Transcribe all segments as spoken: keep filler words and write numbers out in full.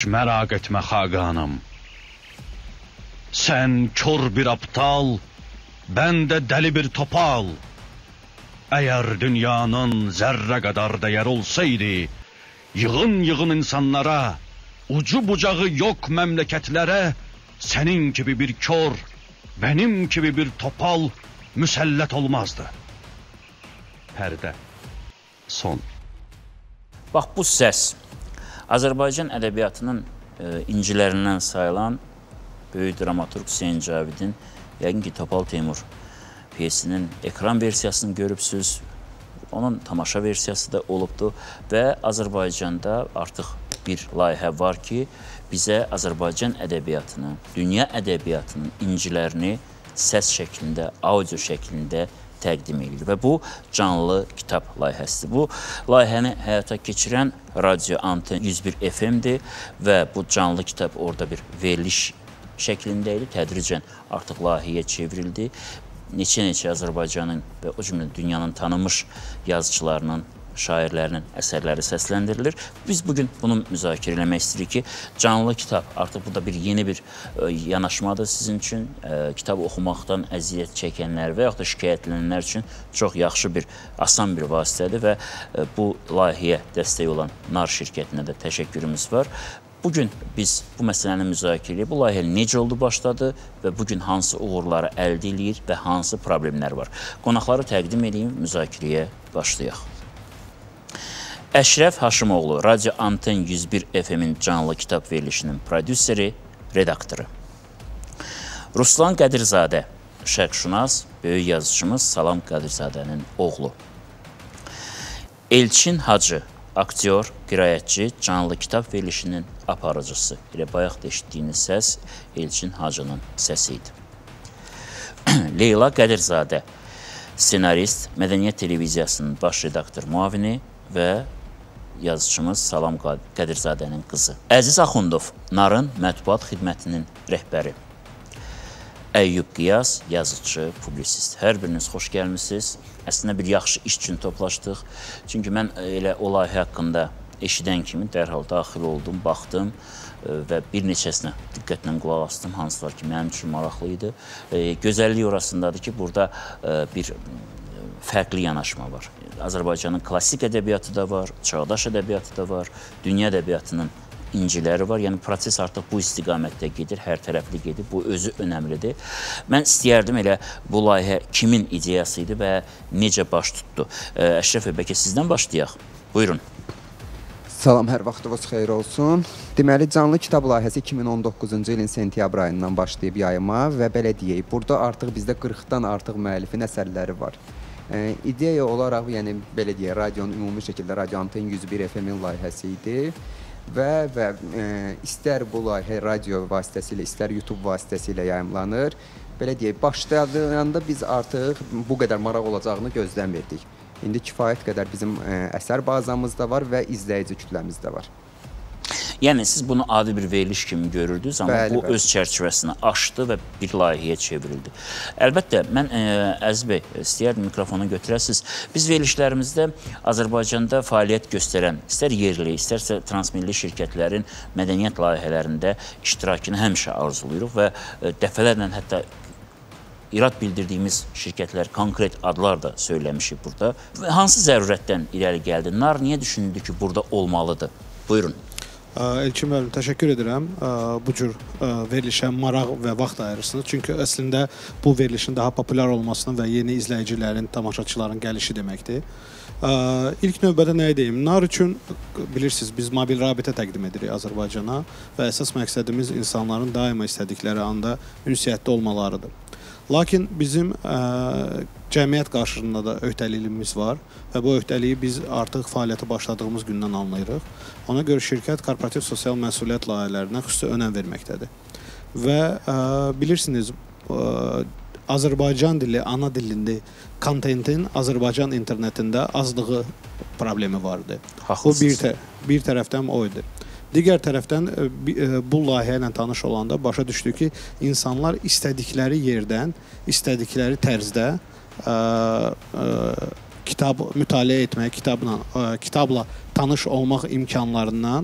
Merak etme Hakanım. Sen kör bir aptal, ben de deli bir topal. Eğer dünyanın zerre kadar değer olsaydı, yığın yığın insanlara, ucu bucağı yok memleketlere, senin gibi bir kör, benim gibi bir topal müsellet olmazdı. Perde son. Bax, bu səs Azərbaycan ədəbiyyatının e, incilərindən sayılan böyük dramaturq Hüseyn Cavidin, yəqin ki, Topal Teymur piyesinin ekran versiyasını görübsüz, onun tamaşa versiyası da olubdu və Azərbaycanda artıq bir layihə var ki, bizə Azərbaycan ədəbiyyatını, dünya ədəbiyyatının incilərini səs şəklində, audio şəklində təqdim edilir və bu canlı kitab layihəsidir. Bu layihəni həyata keçirən Radio Anten yüz bir F M-dir və bu canlı kitab orada bir veriliş şəklində idi. Tədricən artıq layihəyə çevrildi. Neçə-neçə Azərbaycanın və o cümlə dünyanın tanınmış yazıçılarının, şairlərinin əsərləri səsləndirilir. Biz bugün bunu müzakirə eləmək istəyirik ki, canlı kitab artıq bu da bir yeni bir e, yanaşmadır sizin üçün. E, kitab oxumaqdan əziyyət çəkənlər və yaxud da şikayətlənənlər üçün çox yaxşı bir, asan bir vasitədir və e, bu layihəyə dəstək olan Nar şirkətinə də təşəkkürümüz var. Bugün biz bu məsələni müzakirə edirik. Bu layihə necə oldu başladı və bugün hansı uğurları əldə edir və hansı problemlər var? Qonaqları təqdim edeyim, müzakirəyə başlayaq. Əşrəf Haşimoğlu, Radio Anten yüz bir F M-in canlı kitab verilişinin prodüseri, redaktoru. Ruslan Qədirzadə, şərqşünas, böyük yazıçımız Salam Qədirzadənin oğlu. Elçin Hacı, aktyor, qiraətçi, canlı kitab verilişinin aparıcısı. Elə bayaq da eşitdiyiniz səs Elçin Hacının səsi idi. Leyla Qədirzadə, senarist, Mədəniyyət Televiziyasının baş redaktor müavini və yazıçımız Salam Qədirzadənin qızı. Əziz Axundov, Narın mətbuat xidmətinin rəhbəri. Əyyub Qiyas, yazıcı, publisist. Hər biriniz xoş gəlmişsiniz. Əslində bir yaxşı iş üçün toplaşdıq. Çünki mən elə o layihə haqqında eşidən kimi dərhal daxil oldum, baxdım və bir neçəsinə diqqətlə qulaq asdım, hansılar ki, mənim üçün maraqlı idi. Gözəllik orasındadır ki, burada bir fərqli yanaşma var. Azərbaycanın klassik ədəbiyyatı da var, çağdaş ədəbiyyatı da var, dünya ədəbiyyatının inciləri var. Yəni, proses artıq bu istiqamətdə gedir, hər tərəfli gedir. Bu özü önəmlidir. Mən istəyərdim elə bu layihə kimin ideyası idi və necə baş tutdu? Əşrəf bəy, bəlkə sizdən başlayaq. Buyurun. Salam, hər vaxtınız xeyir olsun. Deməli, canlı kitab layihəsi iki min on doqquzuncu ilin sentyabr ayından başlayıb yayıma və belə deyək, burada artıq bizdə qırxdan artıq müəllifin əsərləri var. E, ideya olaraq, yəni belə deyək, radionun ümumi şəkildə Radio Anten yüz bir F M-in layihəsi idi və, və e, istər bu layihə radio vasitəsilə, istər YouTube vasitəsilə yayımlanır. Belə deyək, başlayanda biz artıq bu qədər maraq olacağını gözləmirdik. İndi kifayət qədər bizim e, əsər bazamız da var və izləyici kütləmiz də var. Yəni, siz bunu adi bir veriliş kimi görürdünüz, amma bəli, bu bəli. öz çərçivəsini aşdı və bir layihəyə çevrildi. Əlbəttə, mən e, Əziz bəy, istəyərdim mikrofonu götürəsiniz. Biz verilişlərimizdə Azərbaycanda fəaliyyət göstərən, istər yerli, istərsə transmilli şirkətlərin mədəniyyət layihələrində iştirakını həmişə arzuluyuruq və e, dəfələrlə hətta irad bildirdiyimiz şirkətlər, konkret adlar da söyləmişik burada. Hansı zərurətdən irəli gəldi? Nar niyə düşündü ki, burada olmalıdır? Buyurun. Elçin müəllim, təşəkkür edirəm bu cür verilişə maraq və vaxt ayırırsınız. Çünki əslində bu verilişin daha populyar olmasının və yeni izləyicilərin, tamaşaçıların gəlişi deməkdir. İlk növbədə nə edeyim? Nar üçün bilirsiniz, biz mobil rabitə təqdim edirik Azərbaycana və əsas məqsədimiz insanların daima istədikləri anda ünsiyyətdə olmalarıdır. Lakin bizim ə, cəmiyyət qarşısında da öhdəliyimiz var və bu öhdəliyi biz artıq fəaliyyətə başladığımız gündən anlayırıq. Ona görə şirkət korporativ sosial məsuliyyət layihələrinə xüsusi önəm verməkdədir. Və ə, bilirsiniz, ə, Azərbaycan dili, ana dilində kontentin Azərbaycan internetində azlığı problemi vardı. Bu bir, tə bir tərəfdən o idi. Digər tərəfdən bu layihə ilə tanış olanda başa düşdük ki, insanlar istədikləri yerdən, istədikləri tərzdə ə, ə, kitab mütaliə etmək, kitabla, ə, kitabla tanış olmaq imkanlarından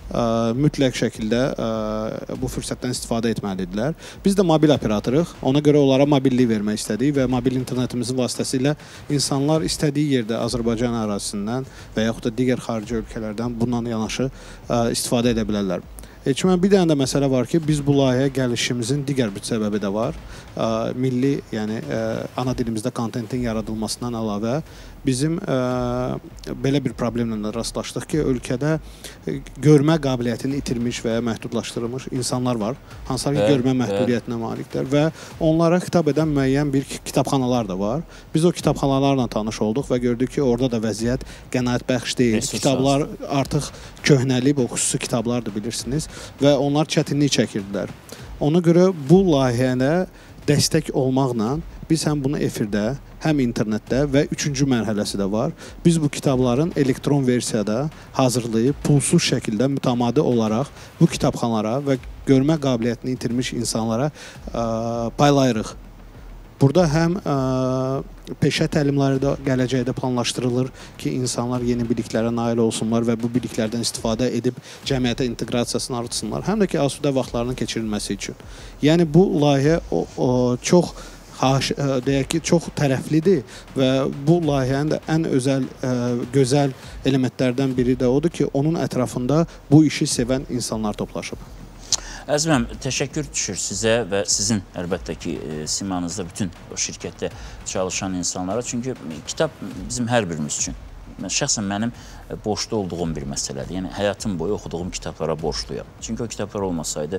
mütləq şəkildə ə, bu fürsətdən istifadə etməlidirlər. Biz də mobil operatoruq. Ona görə onlara mobillik vermək istədik və mobil internetimizin vasitəsilə insanlar istədiyi yerdə Azərbaycan ərazisindən və yaxud da digər xarici ölkələrdən bununla yanaşı ə, istifadə edə bilərlər. Heç mən bir dənə də məsələ var ki, biz bu layihəyə gəlişimizin digər bir səbəbi də var. Ə, milli, yəni ə, ana dilimizdə kontentin yaradılmasından əlavə bizim ə, belə bir problemlə də rastlaşdıq ki, ölkədə görmə qabiliyyətini itirmiş və ya məhdudlaşdırılmış insanlar var. Hansılar ki, Bəli, görmə məhdudiyyətinə maliklər və onlara xitab edən müəyyən bir kitabxanalar da var. Biz o kitabxanalarla tanış olduq və gördük ki, orada da vəziyyət qənaətbəxş deyil. Resurs Kitablar artıq köhnəlib, o xüsusi kitablardır bilirsiniz və onlar çətinlik çəkirdilər. Ona görə bu layihəyə dəstək olmaqla biz həm bunu efirdə, həm internetdə və üçüncü mərhələsi də var. Biz bu kitabların elektron versiyada hazırlayıb pulsuz şəkildə mütəmadi olaraq bu kitabxanalara və görmə qabiliyyətini itirmiş insanlara ə, paylayırıq. Burada həm ə, peşə təlimləri də gələcəkdə planlaşdırılır ki, insanlar yeni biliklərə nail olsunlar və bu biliklərdən istifadə edib cəmiyyətə inteqrasiyasını artırsınlar. Həm də ki, asudə vaxtlarının keçirilməsi üçün. Yəni bu layihə o, o, çox Haş, deyək ki, çox tərəflidir və bu layihənin də ən özəl, ə, gözəl elementlərdən biri də odur ki, onun ətrafında bu işi sevən insanlar toplaşıb. Əzməm, təşəkkür düşür sizə və sizin əlbəttə ki, simanızda bütün o şirkətdə çalışan insanlara. Çünki kitab bizim hər birimiz üçün. Şəxsən mənim borçlu olduğum bir məsələdir. Yəni, həyatım boyu oxuduğum kitablara borçluyam. Çünki o kitablar olmasaydı,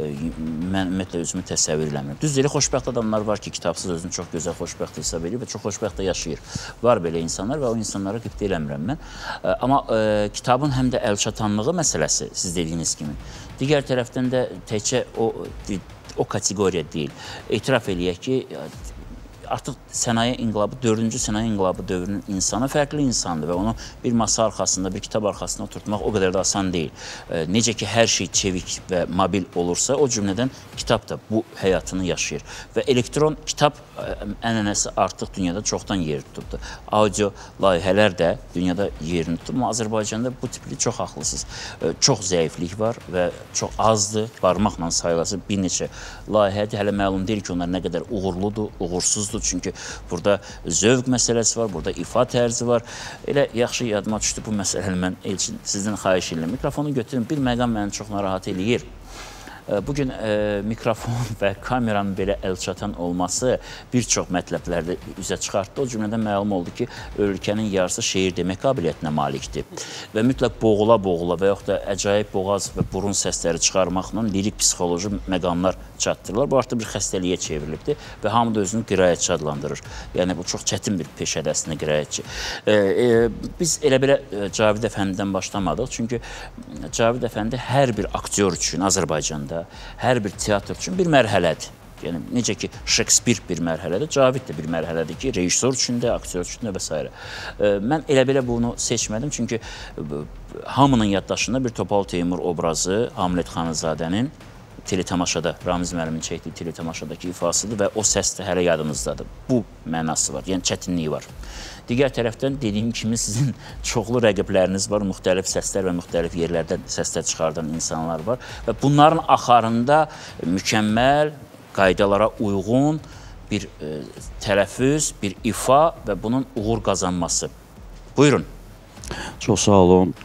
mən ümumiyyətlə özümü təsəvvür eləmirəm. Düz deyil, xoşbəxt adamlar var ki, kitabsız özünü çox gözəl xoşbəxt hesab edir və çox xoşbəxt da yaşayır. Var belə insanlar və o insanlara qibtə eləmirəm mən. Amma ə, kitabın həm də əlçatanlığı məsələsi, siz dediyiniz kimi. Digər tərəfdən də təkcə o, o kateqoriya deyil. Etiraf eləyək ki, artıq sənaye inqilabı, dördüncü sənaye inqilabı dövrünün insanı fərqli insandır və onu bir masa arxasında, bir kitab arxasında oturtmaq o qədər də asan deyil. Necə ki, hər şey çevik və mobil olursa, o cümlədən kitab da bu həyatını yaşayır. Və elektron kitab ənənəsi artıq dünyada çoxdan yer tutubdur. Audio layihələr də dünyada yerini tutub. Amma Azərbaycanda bu tipli çox haqlısınız. Çox zəiflik var və çox azdır. Barmaqla sayılası bir neçə layihədir. Hələ məlum deyil ki, onlar nə qədər uğurludur, uğursuzdur. Çünki burada zövq məsələsi var, burada ifa tərzi var. Elə yaxşı yadıma düşdü bu məsələni mən Elçin sizdən xahiş edirəm. Mikrofonu götürün, bir məqam məni çox narahat eləyir. Bugün e, mikrofon və kameranın belə əlçatan olması bir çox mətləblərdə üzə çıxartdı. O cümlədən məlum oldu ki, ölkənin yarısı şeir demək qabiliyyətinə malikdir. Və mütləq boğula-boğula və yaxud da əcaib boğaz və burun səsləri çıxarmaqla lirik psixoloji məqamlar çatdırırlar. Bu artıq bir xəstəliyə çevrilibdir və hamı da özünü qiraətçi adlandırır. Yəni, bu çox çətin bir peşədir əslində qiraətçi. E, e, biz elə belə Cavid Əfəndidən başlamadıq. Çünki Cavid Əfəndi hər bir aktyor üçün Azərbaycanda hər bir teatr üçün bir mərhələdir. Yəni, necə ki, Şekspir bir mərhələdir, Cavid də bir mərhələdir ki, rejissor üçün də, aktyor üçün də və s. Mən elə belə bunu seçmədim, çünki hamının yaddaşında bir Topal Teymur obrazı Hamlet Xanızadənin teletamaşada, Ramiz müəllimin çəkdiyi teletamaşadakı ifasıdır və o səs də hələ yadımızdadır. Bu mənası var, yəni çətinliyi var. Digər tərəfdən dediyim kimi sizin çoxlu rəqibləriniz var, müxtəlif səslər və müxtəlif yerlərdən səslər çıxardan insanlar var və bunların axarında mükəmməl, qaydalara uyğun bir e, tələffüz, bir ifa və bunun uğur qazanması. Buyurun. Çox sağ olun.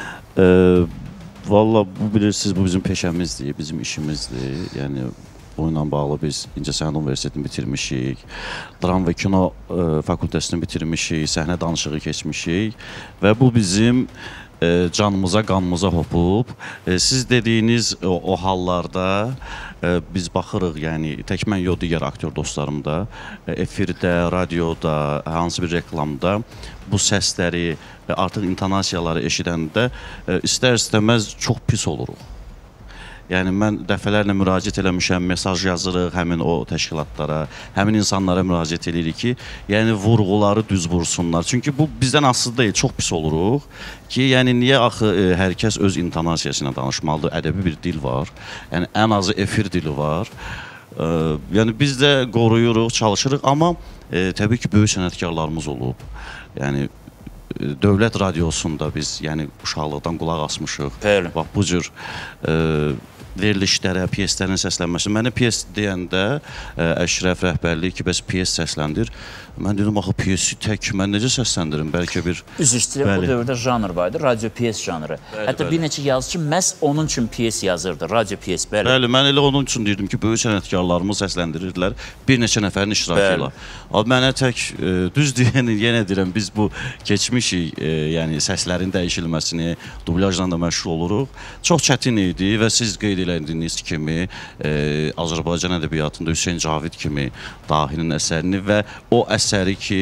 Ee, Valla bu bilirsiniz, bu bizim peşəmizdir, bizim işimizdir. Yəni, bununla bağlı biz İncəsənət Universitetini bitirmişik, dram və kino e, fakültəsini bitirmişik, səhnə danışığı keçmişik və bu bizim e, canımıza, qanımıza hopub. E, siz dediyiniz o, o hallarda e, biz baxırıq, yəni tək mən yox, digər aktyor dostlarım da, e, efirdə, radioda, hansı bir reklamda bu səsləri, e, artıq intonasiyaları eşidəndə e, istər-istəməz çox pis oluruq. Yəni, mən dəfələrlə müraciət eləmişəm, mesaj yazırıq həmin o təşkilatlara, həmin insanlara müraciət edirik ki, yəni vurğuları düz vursunlar. Çünki bu bizdən asılı deyil, çox pis oluruq ki, yəni niyə axı e, hər kəs öz intonasiyasına danışmalıdır, ədəbi bir dil var, yəni ən azı efir dili var. E, yəni biz də qoruyuruq, çalışırıq, amma e, təbii ki, böyük sənətkarlarımız olub. Yəni, dövlət radiosunda biz, yəni uşaqlıqdan qulaq asmışıq. Bəli. Bax bu cür e, verilişlərə, pyeslərin səslənməsi. Mənə pyes deyəndə ə, Əşrəf rəhbərliyi ki, bəs pyes səsləndir. Mən dedim, axı pyesi tək mən necə səsləndirim? Bəlkə bir... Üzr istəyirəm, o dövrdə janr var idi, radio pyes janrı. Bəli, Hətta bəli. bir neçə yazıcı məhz onun üçün pyes yazırdı, radio pyes, bəli. Bəli, mən elə onun üçün deyirdim ki, böyük sənətkarlarımı səsləndirirdilər bir neçə nəfərin iştirakı ilə. Mənə tək, e, düz deyən, yenə deyirəm, biz bu keçmişik, e, yəni səslərin dəyişilməsini, dublajla da məşğul oluruq. Çox çətin idi və siz qeyd elədiyiniz kimi e, Azərbaycan ədəbiyyatında Hüseyn Cavid kimi dahinin əsərini və o əsəri ki,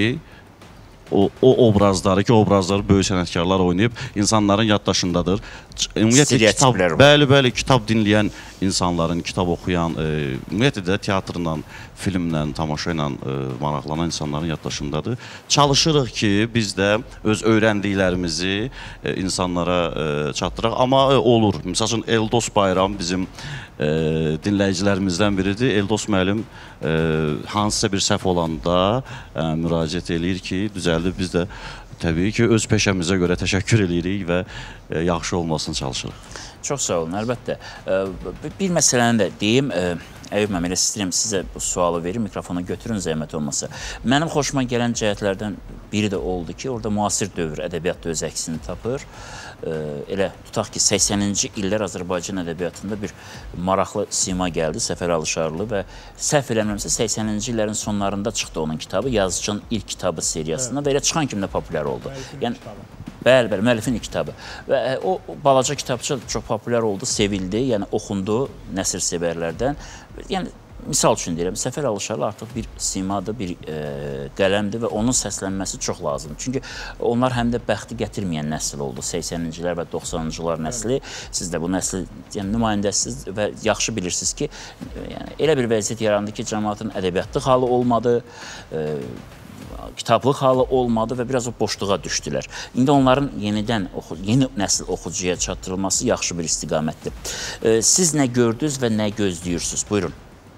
o, o obrazları ki, obrazları böyük sənətkarlar oynayıb, insanların yaddaşındadır. Ümumiyyətlə, kitab, bəli, bəli, kitab dinləyən insanların, kitab oxuyan, e, ümumiyyətlə də teatrla, filmlə, tamaşa ilə e, maraqlanan insanların yaddaşındadır. Çalışırıq ki, biz də öz öyrəndiklərimizi e, insanlara e, çatdıraq, amma e, olur. Məsəl üçün, Eldos Bayram bizim e, dinləyicilərimizdən biridir. Eldos müəllim e, hansısa bir səhv olanda e, müraciət eləyir ki, düzəldir, biz də təbii ki, öz peşəmizə görə təşəkkür edirik və e, yaxşı olmasını çalışırıq. Çox sağ olun, əlbəttə. Bir məsələni də deyim, Əyyub müəllim, elə istəyirəm sizə bu sualı verim, mikrofonu götürün, zəhmət olmasa. Mənim xoşuma gələn cəhətlərdən biri də oldu ki, orada müasir dövr ədəbiyyat da öz əksini tapır. Elə tutaq ki, səksəninci illər Azərbaycan ədəbiyyatında bir maraqlı sima gəldi, Səfər Alışarlı və səhv eləmirəmsə səksəninci illərin sonlarında çıxdı onun kitabı, yazıcının ilk kitabı seriyasında və elə çıxan kimi də populyar oldu. Yəni, bəli, bəli, müəllifin ilk kitabı. Və o balaca kitabça çox populyar oldu, sevildi, yəni oxundu nəsr sevərlərdən. Yəni, misal üçün deyirəm, Səfər Alışarlı artıq bir simadır, bir e, qələmdir və onun səslənməsi çox lazımdır. Çünki onlar həm də bəxti gətirməyən nəsil oldu, səksənincilər və doxsanıncılar nəsli. Siz də bu nəsli yəni, nümayəndəsiniz və yaxşı bilirsiniz ki, yəni, elə bir vəziyyət yarandı ki, cəmaatın ədəbiyyatlı halı olmadı, e, kitablıq halı olmadı və biraz o boşluğa düşdülər. İndi onların yenidən, yeni nəsil oxucuya çatdırılması yaxşı bir istiqamətdir. E, siz nə gördünüz və nə gözləyirsiniz? Buyurun.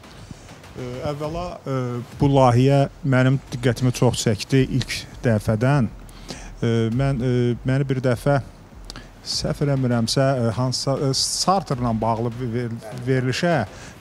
Əvvəla, bu layihə mənim diqqətimi çox çəkdi ilk dəfədən. Mən, məni bir dəfə, səhv eləmirəmsə, hansısa Sartrla bağlı verilişə,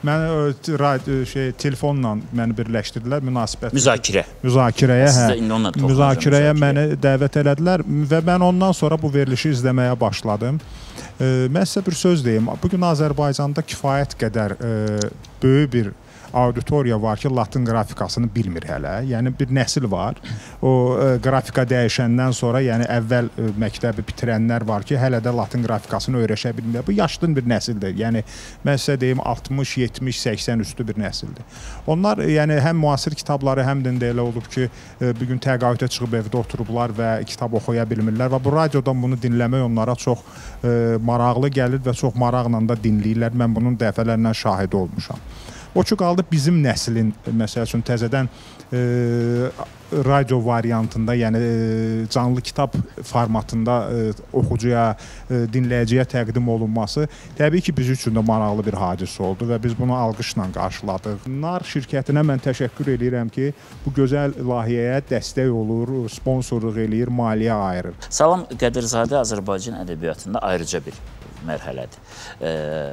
məni şey, telefonla məni birləşdirdilər, münasibət. Müzakirə. Müzakirəyə, hə. Müzakirəyə məni dəvət elədilər və mən ondan sonra bu verilişi izləməyə başladım. Mən sizə bir söz deyim, bugün Azərbaycanda kifayət qədər böyük bir auditoriya var ki, Latın qrafikasını bilmir hələ. Yəni, bir nəsil var. O, e, qrafika dəyişəndən sonra, yəni, əvvəl e, məktəbi bitirənlər var ki, hələ də Latın qrafikasını öyrəşə bilmir. Bu, yaşlı bir nəsildir. Yəni, mən sizə deyim, altmış, yetmiş, səksən üstü bir nəsildir. Onlar, yəni, həm müasir kitabları, həm də elə olub ki, e, bugün təqaüdə çıxıb evdə oturublar və kitab oxuya bilmirlər və bu radiodan bunu dinləmək onlara çox e, maraqlı gəlir və çox maraqla da dinləyirlər. Mən bunun dəfələrlə şahid olmuşam. O ki, qaldı bizim nəslin, məsəl üçün, təzədən e, radio variantında, yəni e, canlı kitab formatında e, oxucuya, e, dinləyiciyə təqdim olunması təbii ki, biz üçün də maraqlı bir hadisə oldu və biz bunu alqışla qarşıladıq. Nar şirkətinə mən təşəkkür edirəm ki, bu gözəl layihəyə dəstək olur, sponsorluq eləyir, maliyyə ayırır. Salam Qədirzadə Azərbaycan ədəbiyyatında ayrıca bir mərhələdir. E,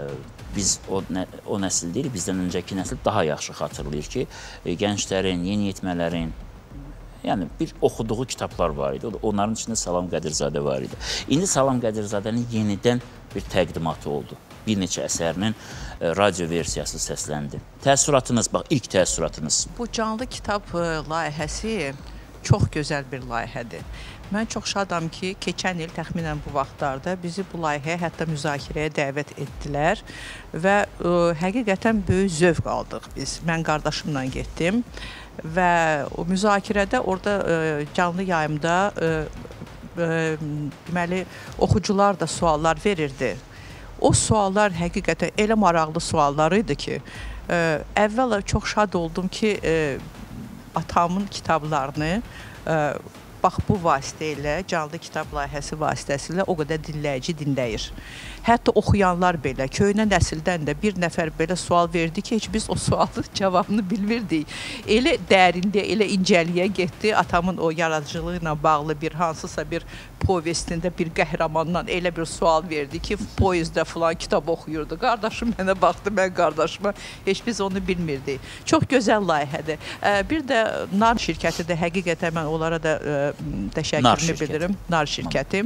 Biz o, nə, o nəsil deyil, bizdən öncəki nəsil daha yaxşı xatırlayır ki, e, gənclərin, yeniyetmələrin, yəni bir oxuduğu kitablar var idi. Onların içində Salam Qədirzadə var idi. İndi Salam Qədirzadənin yenidən bir təqdimatı oldu. Bir neçə əsərinin e, radio versiyası səsləndi. Təəssüratınız, bax, ilk təəssüratınız. Bu canlı kitab e, layihəsi çox gözəl bir layihədir. Mən çox şadam ki, keçən il təxminən bu vaxtlarda bizi bu layihəyə, hətta müzakirəyə dəvət etdilər və ə, həqiqətən böyük zövq aldıq biz. Mən qardaşımla getdim və o müzakirədə orada ə, canlı yayımda ə, ə, deməli, oxucular da suallar verirdi. O suallar həqiqətən elə maraqlı suallar idi ki, ə, əvvəla çox şad oldum ki, ə, atamın kitablarını ə, bax bu vasitə ilə, canlı kitab layihəsi vasitəsilə o qədər dinləyici dinləyir. Hətta oxuyanlar belə, köhnə nəsildən də bir nəfər belə sual verdi ki, heç biz o sualın cavabını bilmirdik. Elə dərində, elə incəliyə getdi, atamın o yaradıcılığı ilə bağlı bir hansısa bir povestində bir qəhrəmandan elə bir sual verdi ki, poyezdə filan kitab oxuyurdu. Qardaşım mənə baxdı, mən qardaşıma, heç biz onu bilmirdik. Çox gözəl layihədir. Bir də Nar şirkəti də həqiqətən mən onlara da təşəkkürümü bildirim. Nar şirkəti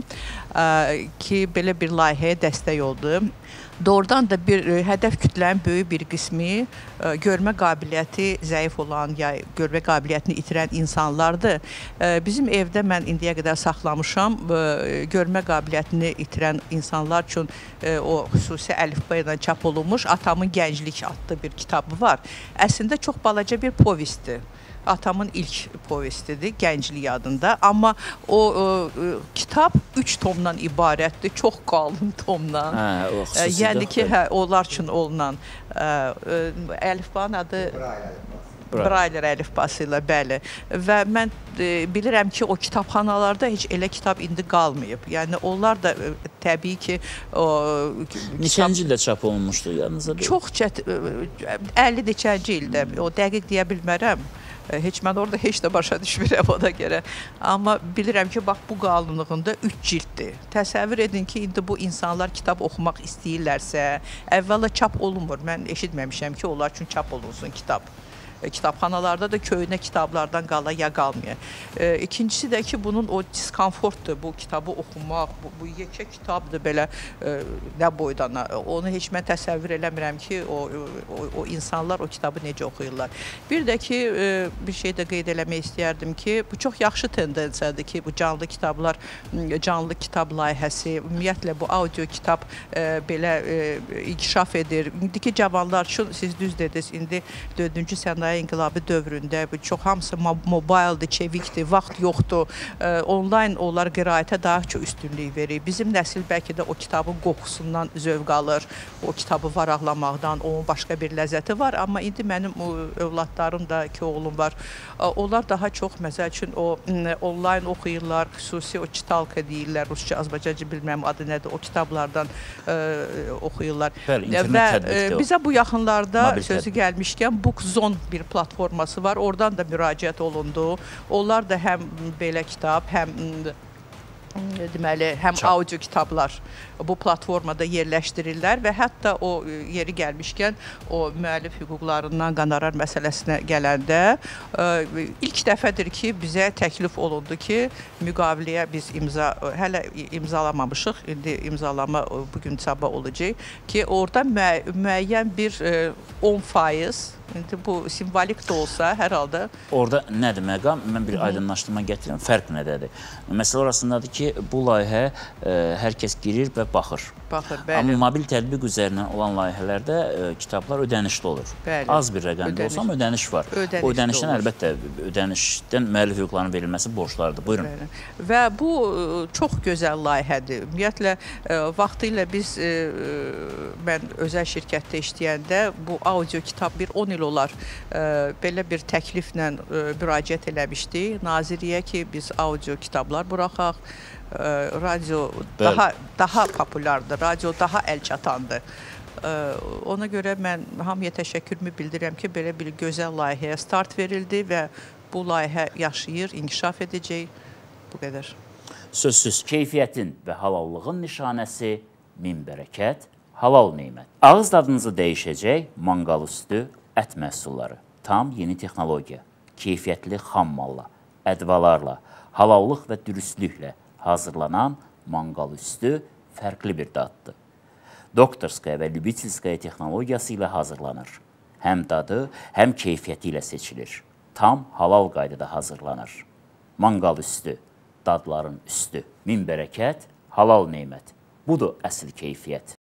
ki, belə bir layihəyə dəstək oldu. Doğrudan da bir hədəf kütlənin böyük bir qismi görmə qabiliyyəti zəif olan, ya görmə qabiliyyətini itirən insanlardır. Bizim evdə mən indiyə qədər saxlamışam, görmə qabiliyyətini itirən insanlar üçün o xüsusi əlifba ilə çap olunmuş Atamın Gənclik adlı bir kitabı var. Əslində çox balaca bir povestdir. Atamın ilk povestidir, Gənclik adında. Amma o, o kitab üç tomdan ibarətdir, çox qalın tomdan. Hə, o xüsusidir. Yəni ki, hə, onlar üçün olunan əlifbanın adı Brailler əlifbası ilə, bəli. Və mən e, bilirəm ki, o kitabxanalarda heç elə kitab indi qalmayıb. Yəni onlar da e, təbii ki, o neçənci ildə çap olunmuşdu yanınızda? Çox çət əlli neçənci ildə, o dəqiq deyə bilmərəm. Heç mən orada heç də başa düşmürəm ona görə. Amma bilirəm ki, bax bu qalınlığında üç cilddir. Təsəvvür edin ki, indi bu insanlar kitab oxumaq istəyirlərsə, əvvəla çap olunmur. Mən eşitməmişəm ki, onlar üçün çap olunsun kitab. Kitabxanalarda da köhnə kitablardan qala ya qalmıyor. E, ikincisi də ki, bunun o diskomfortdur, bu kitabı oxumaq, bu, bu yekə kitabdır belə e, nə boydan. Onu heç mən təsəvvür eləmirəm ki, o, o, o insanlar o kitabı necə oxuyurlar. Bir də ki, e, bir şey də qeyd eləmək istəyərdim ki, bu çox yaxşı tendensiyadır ki, bu canlı kitablar, canlı kitab layihəsi, ümumiyyətlə bu audio kitab e, belə e, inkişaf edir. İndiki cavanlar üçün, siz düz dediniz, indi dördüncü sənaye inqilabı dövründə bu çox hamısı mobildir, çevikdir, vaxt yoxdur. E, onlayn onlar qiraətə daha çox üstünlük verir. Bizim nəsil bəlkə də o kitabın qoxusundan zövq alır, o kitabı varaqlamaqdan, onun başqa bir ləzzəti var. Amma indi mənim o, övladlarım da, iki oğlum var. E, onlar daha çox, məsəl üçün, o onlayn oxuyurlar, xüsusi o çitalka deyirlər, rusca, azbacancı bilməm adı nədir, o kitablardan e, oxuyurlar. Bəli, internet tədbiqdə o. Bizə bu yaxınlarda sözü gəlmişkən Bookzone bir platforması var. Oradan da müraciət olundu. Onlar da həm belə kitab, həm deməli, həm Çap. audio kitablar bu platformada yerləşdirirlər və hətta o yeri gəlmişkən o müəllif hüquqlarından qonorar məsələsinə gələndə e, ilk dəfədir ki, bizə təklif olundu ki, müqaviləyə biz imza, hələ imzalamamışıq, indi imzalama bugün sabah olacaq ki, orada müə müəyyən bir e, on faiz, indi bu simvolik də olsa, hər halda. Orada nədir məqam? Mən bir aydınlaşdırma gətirirəm. Fərq nədədir? Məsələ orasındadır ki, bu layihə e, hər kəs girir və baxır. Baxır, bəli. Amma mobil tətbiq üzərindən olan layihələrdə e, kitablar ödənişli olur. Bəli. Az bir rəqəmdə Ödəniş. olsa, amma ödəniş var. Ödənişli o ödənişdən olur. əlbəttə, ödənişdən müəllif hüquqlarının verilməsi borclardır. Buyurun. Bəli. Və bu çox gözəl layihədir. Ümumiyyətlə, e, vaxtı ilə biz, e, mən özəl şirkətdə işləyəndə, bu audio kitab bir on il olar e, belə bir təkliflə e, müraciət eləmişdik Nazirliyə ki, biz audio kitablar buraxaq, e, radio Bəli. daha daha populyardır, radio daha əl çatandır. E, ona görə mən hamıya təşəkkürümü bildirirəm ki, belə bir gözəl layihəyə start verildi və bu layihə yaşayır, inkişaf edəcək. Bu qədər. Sözsüz keyfiyyətin və halallığın nişanəsi min bərəkət, halal neymət. Ağız dadınızı dəyişəcək manqal üstü ət məhsulları, tam yeni texnologiya, keyfiyyətli xam malla, ədvalarla, halallıq və dürüstlüklə hazırlanan manqal üstü fərqli bir daddır. Doktorskaya və Lyubitelskaya texnologiyası ilə hazırlanır. Həm dadı, həm keyfiyyəti ilə seçilir. Tam halal qaydada hazırlanır. Manqal üstü, dadların üstü, min bərəkət, halal neymət. Budur əsl keyfiyyət.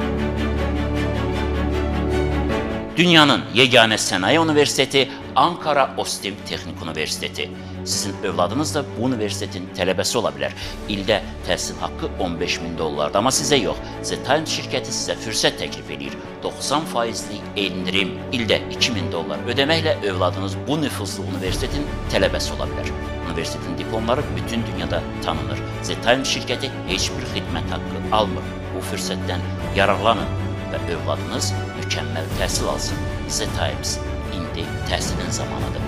Dünyanın yeganə sənaye universiteti Ankara Ostim Texnik Universiteti. Sizin övladınız da bu universitetin tələbəsi ola bilər. İldə təhsil haqqı on beş min dollardır, amma sizə yox. The Times şirkəti sizə fürsət təklif edir. doxsan faizlik endirim, ildə iki min dollar ödəməklə övladınız bu nüfuzlu universitetin tələbəsi ola bilər. Universitetinin diplomları bütün dünyada tanınır. The Times şirkəti heç bir xidmət haqqı almır. Bu fürsətdən yararlanın və övladınız mükəmməl təhsil alsın. The Times, indi təhsilin zamanıdır.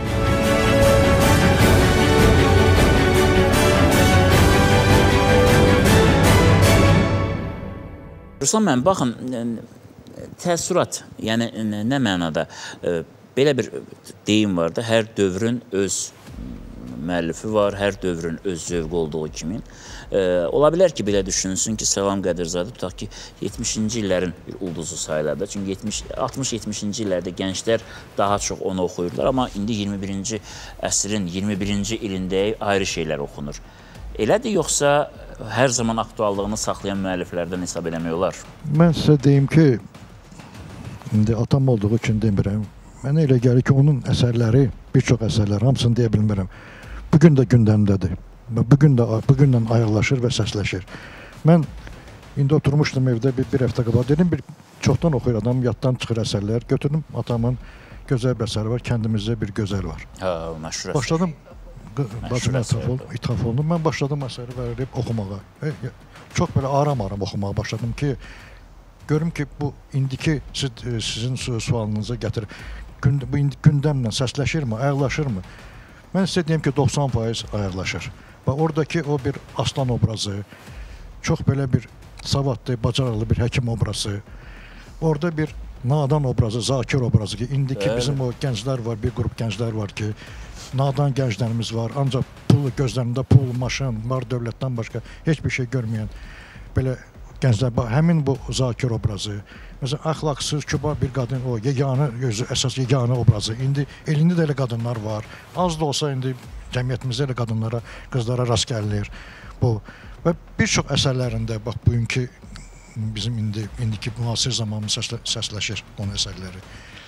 Ruslan müəllim, baxın, təəssürat, yəni nə mənada? Belə bir deyim var da, hər dövrün öz müəllifi var, hər dövrün öz zövqü olduğu kimi. Ola bilər ki, belə düşünsün ki, Səlam Qədirzadə tutaq ki, yetmişinci illərin bir ulduzu sayılır da. Çünki altmış yetmişinci illərdə gənclər daha çox onu oxuyurlar, amma indi iyirmi birinci əsrin iyirmi birinci ilində ayrı şeylər oxunur. Elədir, yoxsa hər zaman aktuallığını saxlayan müəlliflərdən hesab eləmək olar? Mən sizə deyim ki, indi atam olduğu üçün demirəm. Mənə elə gəlir ki, onun əsərləri, bir çox əsərlər, hamısını deyə bilmirəm. Bugün də gündəmdədir. Bugün də, bugündən ayaqlaşır və səsləşir. Mən indi oturmuşdum evdə bir, bir həftə qabaq. Dedim, bir çoxdan oxuyur adam, yaddan çıxır əsərlər. Götürdüm, atamın gözəl bir əsəri var, kəndimizdə bir gözəl var. Ha, məşhur əsər. Başladım, bacıma ithaf olundum. Mən başladım əsəri verib oxumağa. E, çox belə aram-aram oxumağa başladım ki, görüm ki, bu indiki siz, sizin sualınıza gətirir. Gün, bu gündəmlə səsləşirmi, ayaqlaşırmı? Mən sizə deyim ki, doxsan faiz ayaqlaşır. Və oradakı o bir aslan obrazı, çox belə bir savadlı, bacarıqlı bir həkim obrazı, orada bir nadan obrazı, zakir obrazı ki, indiki bizim o gənclər var, bir qrup gənclər var ki, nadan gənclərimiz var, ancaq pul, gözlərində pul, maşın, var dövlətdən başqa heç bir şey görməyən belə gənclər, həmin bu zakir obrazı, məsələn, əxlaqsız, kübar bir qadın, o yeganə, özü əsas yeganə obrazı, indi elində də elə qadınlar var, az da olsa indi cəmiyyətimizdə elə qadınlara, qızlara rast gəlinir bu və bir çox əsərlərində, bax, bugünkü bizim indi, indiki müasir zamanımız səslə, səsləşir onun əsərləri.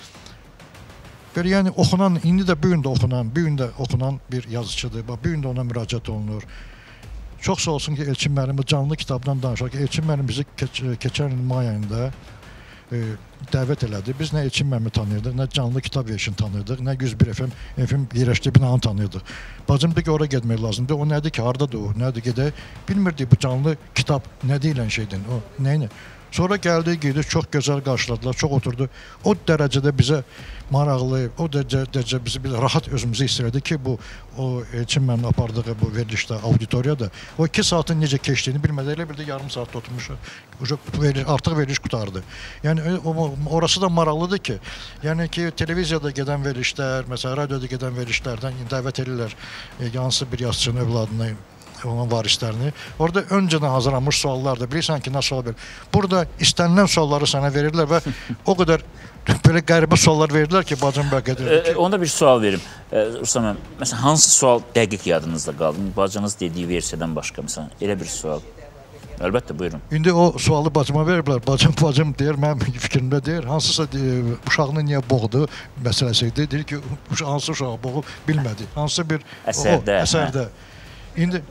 Belə, yəni, oxunan, indi də bugün də oxunan, bugün də oxunan bir yazıçıdır, bax, bugün də ona müraciət olunur. Çox sağ olsun ki, Elçin müəllim bu canlı kitabdan danışaq ki, Elçin müəllim bizi keç, keçən il may ayında e, dəvət elədi. Biz nə Elçin müəllimi tanıyırdıq, nə canlı kitab verişini tanıyırdıq, nə yüz bir F M, F M yerləşdiyi binanı tanıyırdıq. Bacım dedi ki, oraya getmək lazımdır. O nədir ki, haradadır o, nədir gedək? Bilmirdik bu canlı kitab nə deyilən şeydir, o nəyini? Sonra gəldi, geydi, çox gözəl qarşıladılar, çox oturdu. O dərəcədə bizə maraqlı, o dərəcə bizi bir rahat özümüzü hiss elədi ki, bu o Elçin müəllimin apardığı bu verilişdə, auditoriyada o iki saatın necə keçdiyini bilmədi. Elə bildi yarım saatda oturmuş, artıq veriliş qutardı. Yəni orası da maraqlıdır ki, yəni ki, televiziyada gedən verilişlər, məsələn, radioda gedən verilişlərdən dəvət edirlər yansısı bir yazıçının övladını, onun varislərini. Orada öncədən hazırlanmış suallar da, bilirsən ki, nə sual verir. Burada istənilən sualları sənə verirlər və o qədər belə qəribə suallar verirlər ki, bacım bəqədir ki... Onda bir sual verim. Ruslan müəllim, məsələn, hansı sual dəqiq yadınızda qaldı? Bacınız dediyi versiyadan başqa, məsələn, elə bir sual. Əlbəttə, buyurun. İndi o sualı bacıma veriblər. Bacım, bacım deyir, mənim fikrimdə deyir, hansısa uşağını niyə boğdu məsələsi idi. Deyir ki, hansı uşağı boğub bilmədi. Hansısa bir əsərdə. İndi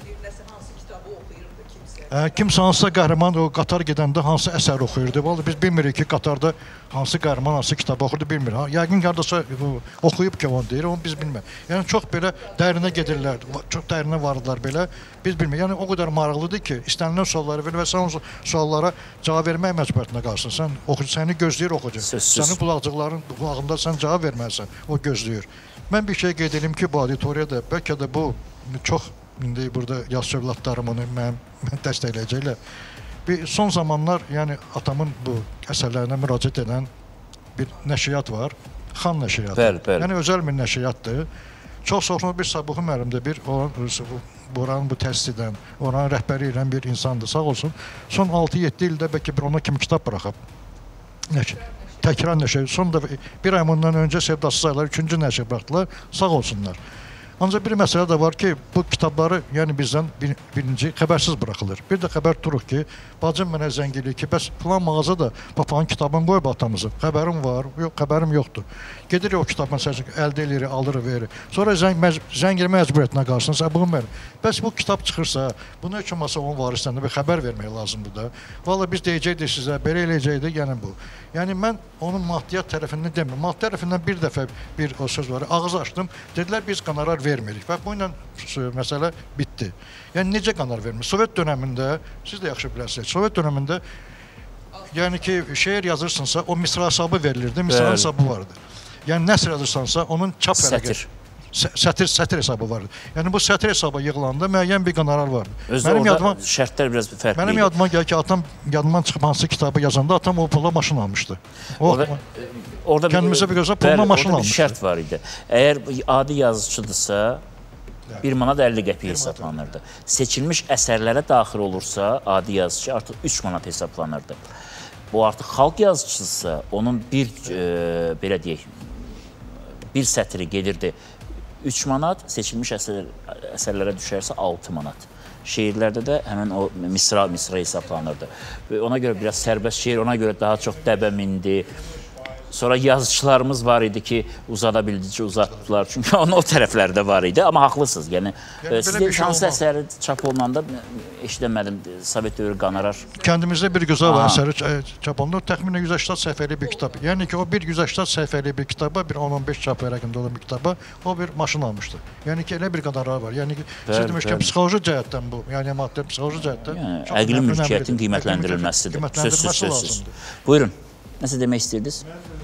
kimsə hansısa qəhrəman o qatar gedəndə hansı əsər oxuyurdu. Vallahi biz bilmirik ki, qatarda hansı qəhrəman hansı kitab oxuyurdu, bilmirik. Yəqin hardasa oxuyub ki, onu deyir, onu biz bilmirik. Yəni çox belə dərinə gedirlər, çox dərinə vardılar belə. Biz bilmirik. Yəni o qədər maraqlıdır ki, istənilən sualları verir və sən o suallara cavab vermək məcburiyyətinə qalsın. Sən oxucu, səni gözləyir oxucu. Sənin qulaqcıqların qulağında sən cavab verməlisən, o gözləyir. Mən bir şey qeyd edim ki, bu auditoriyada bəlkə də bu çox indi burada yaz övladlarım onu mən, mən dəstəkləyəcəklər. Bir son zamanlar, yəni atamın bu əsərlərinə müraciət edən bir nəşriyyat var. Xan nəşriyyatı. Bəli, bəli. Yəni özəl bir nəşriyyatdır. Çox soxluq bir Sabığı müəllimdə bir oranın bu təsis edən, oranın rəhbəri ilə bir insandır, sağ olsun. Son altı yeddi ildə bəlkə bir ona kimi kitab buraxıb. Təkrar nəşr. Son da bir ay bundan öncə Sevdasız aylar üçüncü nəşr buraxdılar, sağ olsunlar. Ancaq bir məsələ də var ki, bu kitabları yəni bizdən bir, birinci xəbərsiz buraxılır. Bir də xəbər turuq ki, bacım mənə zəng edir ki, bəs filan mağazada papanın kitabını qoyub atamızı. Xəbərim var, yox, xəbərim yoxdur. Gedir o kitabı məsələn əldə edir, alır, verir. Sonra zəng, zəng eləmə məcburiyyətinə qalsın, Səbuğun müəllim. Bəs bu kitab çıxırsa, buna heç olmasa onun varislərinə bir xəbər vermək lazımdır da. Vallahi biz deyəcəkdik sizə, belə eləyəcəkdik, yəni bu. Yəni mən onun maddiyyat tərəfindən demirəm. Maddi tərəfindən bir dəfə bir o söz var, ağız açdım. Dedilər biz qonorar vermirik və bu ilə məsələ bitdi. Yəni necə qənar vermir? Sovet dönəmində, siz də yaxşı bilirsiniz, Sovet dönəmində yəni ki, şeir yazırsınsa, o misra hesabı verilirdi, misra hesabı vardı. Yəni nəsr yazırsansa, onun çap vərəqə sətir sətir hesabı vardı. Yəni bu sətir hesabı yığılanda müəyyən bir qonorar vardı. Özü orada yadıma, şərtlər biraz fərqli. Mənim yadıma gəlir ki, atam yadımdan çıxıb hansı kitabı yazanda atam o pulla maşın almışdı. O orada, orada kəndimizə bir gözə pulla maşın almışdı. Orada bir şərt var idi. Əgər adi yazıcıdırsa bir manat əlli qəpik hesablanırdı. Seçilmiş əsərlərə daxil olursa adi yazıcı artıq üç manat hesablanırdı. Bu artıq xalq yazıcısısa onun bir e, belə deyək bir sətri gelirdi üç manat, seçilmiş əsər, əsərlərə düşərsə altı manat. Şeirlərdə də həmin o misra misra hesablanırdı. Ona görə biraz sərbəst şeir, ona görə daha çox dəbə mindi. Sonra yazıçılarımız var idi ki, uzada bildikcə uzatdılar. Çünki onun o tərəflərdə var idi. Amma haqlısınız. Yəni, yəni sizin hansı şey əsəri çap olunanda eşidəmədim, Sovet dövrü qonorar. Kəndimizdə bir gözəl əsəri çap olunur. Təxminən yüz səksən səhifəli bir kitab. Yəni ki, o bir yüz səksən səhifəli bir kitaba, bir on on beş çap vərəqində olan bir kitaba, o bir maşın almışdı. Yəni ki, elə bir qonorar var. Yəni ki, siz demişkən, psixoloji cəhətdən bu, yəni maddi psixoloji cəhətdən. Yəni, əqli mülkiyyətin qiymətləndirilməsidir. Sözsüz, sözsüz. Buyurun, nəsə demək istəyirdiniz?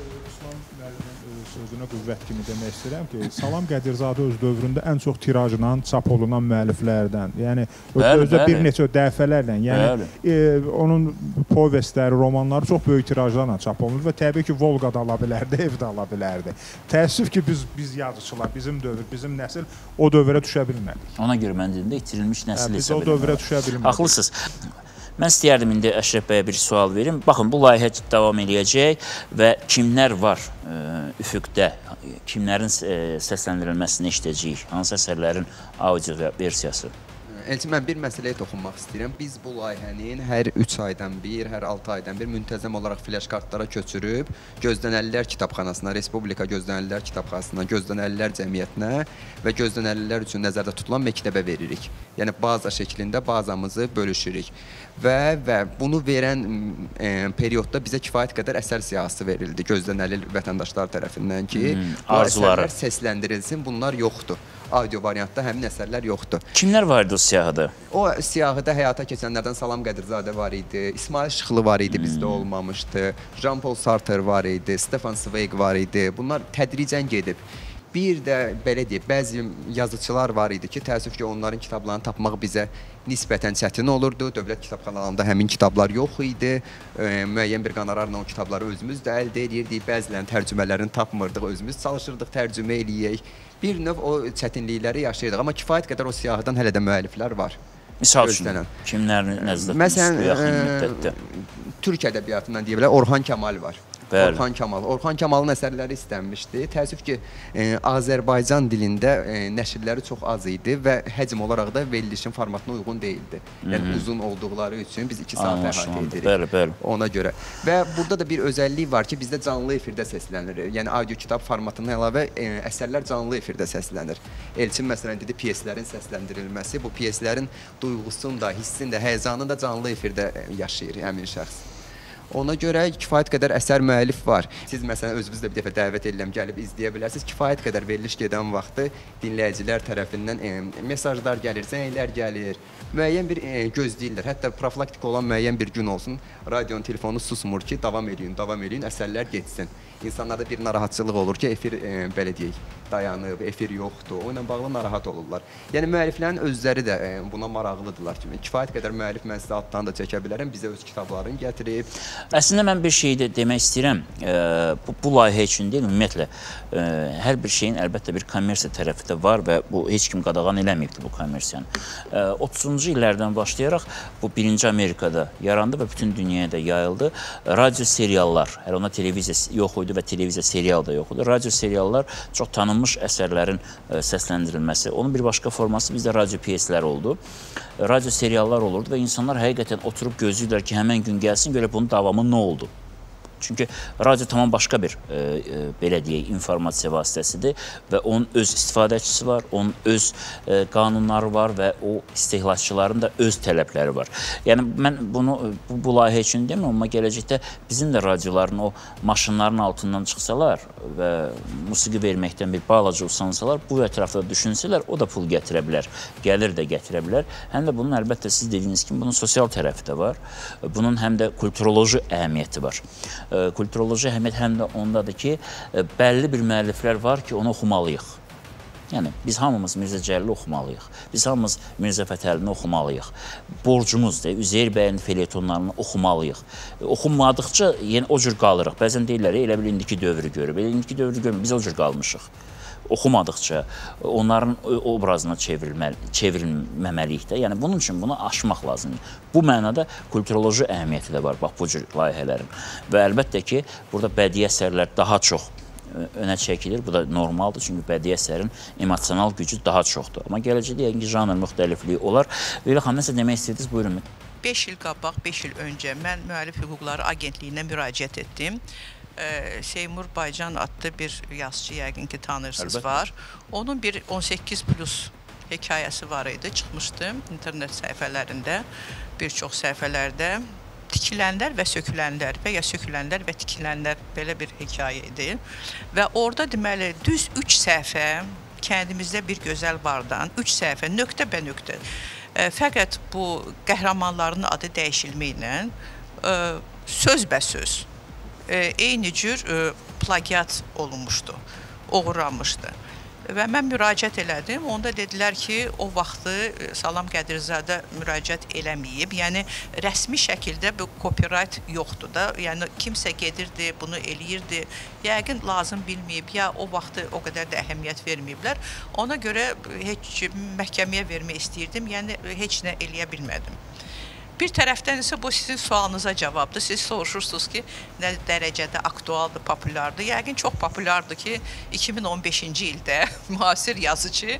Sözünə qüvvət kimi demək istəyirəm ki, Salam Qədirzadə öz dövründə ən çox tirajla çap olunan müəlliflərdən, yəni özdə bir neçə dəfələrlə, yəni e, onun povestləri, romanları çox böyük tirajlarla çap olunur və təbii ki, Volqada ala bilərdi, evdə ala bilərdi. Təəssüf ki, biz biz yazıçılar, bizim dövr, bizim nəsil o dövrə düşə bilmədik. Ona görə mən dedim də itirilmiş nəsil hesab edilir. Biz o dövrə düşə bilmədik. Haqlısınız. Mən istəyərdim indi Əşrəf bəyə bir sual verim. Baxın, bu layihə davam edəcək və kimlər var ə, üfüqdə, kimlərin ə, səsləndirilməsini işləyəcəyik, hansı əsərlərin audio versiyası? Elçin, mən bir məsələyə toxunmaq istəyirəm. Biz bu layihənin hər üç aydan bir, hər altı aydan bir müntəzəm olaraq flash kartlara köçürüb, Gözlənəlilər kitabxanasına, Respublika Gözlənəlilər kitabxanasına, Gözlənəlilər cəmiyyətinə və gözlənəlilər üçün nəzərdə tutulan məktəbə veririk. Yəni, baza şəklində bazamızı bölüşürük. Və, və bunu verən e, periodda bizə kifayət qədər əsər siyahısı verildi gözlənəli vətəndaşlar tərəfindən ki, hmm, bu əsərlər səsləndirilsin, bunlar yoxdur. Audio variantda həmin əsərlər yoxdur. Kimlər vardı o siyahıda? O siyahıda həyata keçənlərdən Salam Qədirzadə var idi, İsmail Şıxlı var idi, hmm. bizdə olmamışdı, Jean-Paul Sartre var idi, Stefan Zweig var idi. Bunlar tədricən gedib. Bir də belə deyək, bəzi yazıçılar var idi ki, təəssüf ki, onların kitablarını tapmaq bizə nisbətən çətin olurdu. Dövlət kitabxanalarında həmin kitablar yox idi. E, müəyyən bir qonorarla o kitabları özümüz də əldə edirdik. Bəzilərinin tərcümələrini tapmırdıq, özümüz çalışırdıq, tərcümə eləyək. Bir növ o çətinlikləri yaşayırdıq. Amma kifayət qədər o siyahıdan hələ də müəlliflər var. Misal üçün, kimlərin nəzərdə tutulur yaxın müddətdə? Türk ədəbiyyatından deyə bilər, Orxan Kəmal var. Bəli. Orxan Kamal. Orxan Kamalın əsərləri istənmişdi. Təəssüf ki, e, Azərbaycan dilində e, nəşrləri çox az idi və həcm olaraq da verilişin formatına uyğun deyildi. Yəni, Hı -hı. uzun olduqları üçün biz iki saat əhatə edirik. Bəli, bəli. Ona görə. Və burada da bir özəllik var ki, bizdə canlı efirdə səslənir. Yəni, audio kitab formatından əlavə e, əsərlər canlı efirdə səslənir. Elçin, məsələn, dedi, piyeslərin səsləndirilməsi, bu piyeslərin duyğusunu da, hissini də, həyəcanını da canlı efirdə yaşayır həmin şəxs. Ona görə kifayət qədər əsər müəllif var. Siz məsələn özünüz də bir dəfə dəvət edirəm, gəlib izləyə bilərsiniz. Kifayət qədər veriliş gedən vaxtı dinləyicilər tərəfindən e, mesajlar gəlir, zənglər gəlir. Müəyyən bir e, gözləyirlər. Hətta profilaktik olan müəyyən bir gün olsun, radionun telefonu susmur ki, davam edin, davam edin, əsərlər getsin. İnsanlarda bir narahatçılıq olur ki, efir e, belə deyək, dayanıb, efir yoxdur. O ilə bağlı narahat olurlar. Yəni müəlliflərin özləri də e, buna maraqlıdırlar kimi. Kifayət qədər müəllif mən sizə addan da çəkə bilərəm, bizə öz kitablarını gətirib. Əslində mən bir şey də demək istəyirəm. E, bu, bu layihə üçün deyil, ümumiyyətlə e, hər bir şeyin əlbəttə bir kommersiya tərəfi də var və bu heç kim qadağan eləməyibdir bu kommersiyanı. E, otuzuncu illərdən başlayaraq bu birinci Amerikada yarandı və bütün dünyaya da yayıldı. Radyo seriallar, hələ ona televiziya yox idi və televiziya serial da yox idi. Radyo seriallar çox tanınmış əsərlərin e, səsləndirilməsi. Onun bir başqa forması bizdə radyo piyeslər oldu. Radyo seriallar olurdu və insanlar həqiqətən oturub gözləyirlər ki, həmən gün gəlsin, görə bunun davamı nə oldu? Çünki radio tamam başqa bir e, e, belə deyək, informasiya vasitəsidir və onun öz istifadəçisi var, onun öz e, qanunları var və o istehlakçıların da öz tələbləri var. Yəni mən bunu bu, bu layihə üçün demirəm, amma gələcəkdə bizim də radioların o maşınların altından çıxsalar və musiqi verməkdən bir balaca usansalar, bu ətrafda düşünsələr, o da pul gətirə bilər, gəlir də gətirə bilər. Həm də bunun əlbəttə siz dediyiniz kimi bunun sosial tərəfi də var. Bunun həm də kulturoloji əhəmiyyəti var. Kulturoloji əhəmiyyət həm də ondadır ki, bəlli bir müəlliflər var ki, onu oxumalıyıq. Yəni, biz hamımız Mirzə Cəlili oxumalıyıq. Biz hamımız Mirzə Fətəlini oxumalıyıq. Borcumuzdur, Üzeyir bəyin felyetonlarını oxumalıyıq. Oxunmadıqca yəni, o cür qalırıq. Bəzən deyirlər, elə bil indiki dövrü görüb. Elə indiki dövrü görüb, biz o cür qalmışıq. Oxumadıqca onların obrazına çevrilməməliyik də. Yəni, bunun üçün bunu aşmaq lazımdır. Bu mənada kulturoloji əhəmiyyəti də var, bax, bu cür layihələrin. Və əlbəttə ki, burada bədii əsərlər daha çox önə çəkilir. Bu da normaldır, çünki bədii əsərin emosional gücü daha çoxdur. Amma gələcəkdə yəqin ki, janr müxtəlifliyi olar. Belə xanım, nəsə demək istəyirdiniz, buyurun. beş il qabaq, beş il öncə mən Müəllif Hüquqları Agentliyinə müraciət etdim. Seymur Baycan adlı bir yazıcı yəqin ki tanırsınız var. Onun bir on səkkiz plus hekayəsi var idi, çıxmışdı internet səhifələrində, bir çox səhifələrdə. Tikilənlər və sökülənlər və ya sökülənlər və tikilənlər belə bir hekayə idi. Və orada deməli düz üç səhifə kəndimizdə bir gözəl vardan, üç səhifə nöqtə bə nöqtə. Fəqət bu qəhrəmanların adı dəyişilməklə söz bə söz eyni cür plagiat olunmuşdu, oğurlanmışdı. Və mən müraciət elədim, onda dedilər ki, o vaxtı Salam Qədirzadə müraciət eləməyib, yəni rəsmi şəkildə bu copyright yoxdur da, yəni kimsə gedirdi, bunu eləyirdi, yəqin lazım bilməyib, ya o vaxtı o qədər də əhəmiyyət verməyiblər, ona görə heç məhkəməyə vermək istəyirdim, yəni heç nə eləyə bilmədim. Bir tərəfdən isə bu sizin sualınıza cavabdır. Siz soruşursunuz ki, nə dərəcədə aktualdır, populardır. Yəqin çox populardır ki, iki min on beşinci ildə müasir yazıcı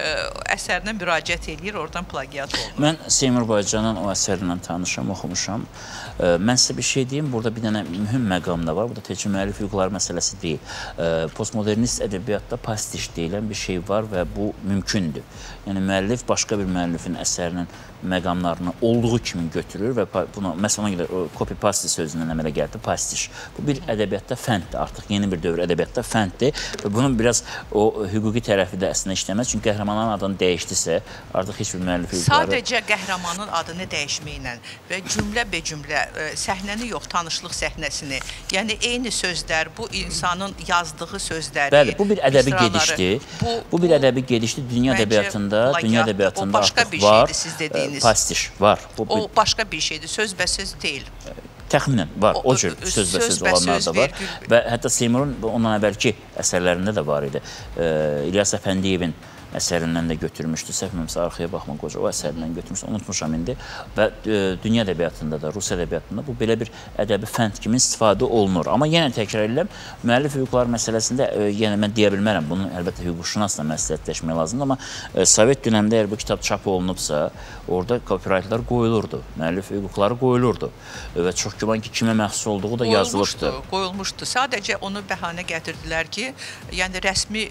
əsərinə müraciət eləyir, oradan plagiat olunur. Mən Seymur Baycanın o əsərindən tanışam, oxumuşam. Mən sizə bir şey deyim, burada bir dənə mühüm məqam da var. Bu da təcrübə müəllif hüquqları məsələsi deyil. Postmodernist ədəbiyyatda pastiş deyilən bir şey var və bu mümkündür. Yəni, müəllif başqa bir müəllifin əsərinin məqamlarını olduğu kimi götürür və buna, məsələn, ona görə copy-paste sözündən əmələ gəldi, pastiş. Bu bir ədəbiyyatda fənddir, artıq yeni bir dövr ədəbiyyatda fənddir və bunun biraz o hüquqi tərəfi də əslində işləməz, çünki qəhrəmanın adını dəyişdisə, artıq heç bir müəllif hüquqları... Sadəcə qəhrəmanın adını dəyişməklə və cümlə be cümlə, səhnəni yox, tanışlıq səhnəsini, yəni eyni sözlər, bu insanın yazdığı sözləri... Bəli, bu bir ədəbi gedişdir, bu bir ədəbi gedişdir, dünya ədəbiyyatında, dünya ədəbiyyatında artıq var. Pastiş var. O başqa bir şeydir, söz bə söz deyil. Təxminən var, o cür söz bə söz olanlar da var. Və hətta Seymurun ondan əvvəlki əsərlərində də var idi. İlyas Əfəndiyevin əsərindən də götürmüşdü. Səhvimsə, arxaya baxma qoca, o əsərindən götürmüşdü, unutmuşam indi. Və dünya ədəbiyyatında da, Rus ədəbiyyatında bu belə bir ədəbi fənd kimi istifadə olunur. Amma yenə təkrar edirəm, müəllif hüquqları məsələsində, yəni mən deyə bilmərəm, bunu əlbəttə hüquqşünasla məsləhətləşmək lazımdır, amma Sovet dönəmdə əgər bu kitab çap olunubsa, orada copyrightlar qoyulurdu, müəllif hüquqları qoyulurdu və çox güman ki, kimə məxsus olduğu da yazılıbdı. Qoyulmuşdu. Sadəcə onu bəhanə gətirdilər ki, yəni rəsmi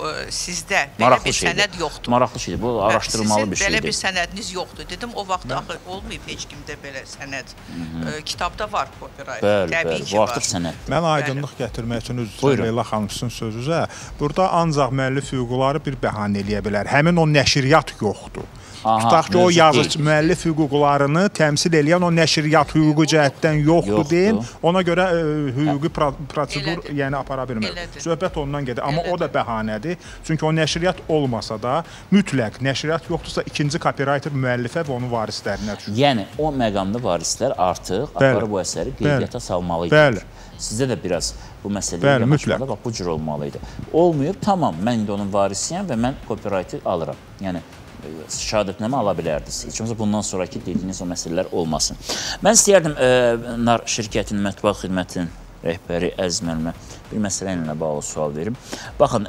sizdə belə bir sənəd yoxdur. Maraqlı şeydir, bu araşdırılmalı bir şeydir. Sizin belə bir sənədiniz yoxdur. Dedim, o vaxt axı olmayıb heç kimdə belə sənəd. Kitabda var copyright. Bəli, bu artıq sənəd. Mən aydınlıq gətirmək üçün üzr Leyla xanım sizin sözünüzə, burada ancaq müəllif hüquqları bir bəhanə eləyə bilər. Həmin o nəşriyyat yoxdur. Tutaq ki, o yazıcı müəllif hüquqlarını təmsil eləyən o nəşriyyat hüququ cəhətdən yoxdur deyin, ona görə hüquqi prosedur yəni apara bilmir. Söhbət ondan gedir, amma o da bəhanədir. Çünki o nəşriyyat olmasa da mütləq nəşriyyat yoxdursa ikinci copywriter müəllifə və onun varislərinə düşür. Yəni o məqamda varislər artıq aparı bu əsəri qeydiyyata salmalıydı. Sizdə də biraz bu məsələyə yanaşmada bu cür olmalıydı. Olmayıb, tamam, mən indi onun varisiyəm və mən copyrighti alıram. Yəni şəhadətnamə ala bilərdiniz. Heç olmasa bundan sonraki dediyiniz o məsələlər olmasın. Mən istəyərdim Nar şirkətinin mətbuat xidmətinin rəhbəri Əziz müəllimə bir məsələ ilə bağlı sual verim. Baxın,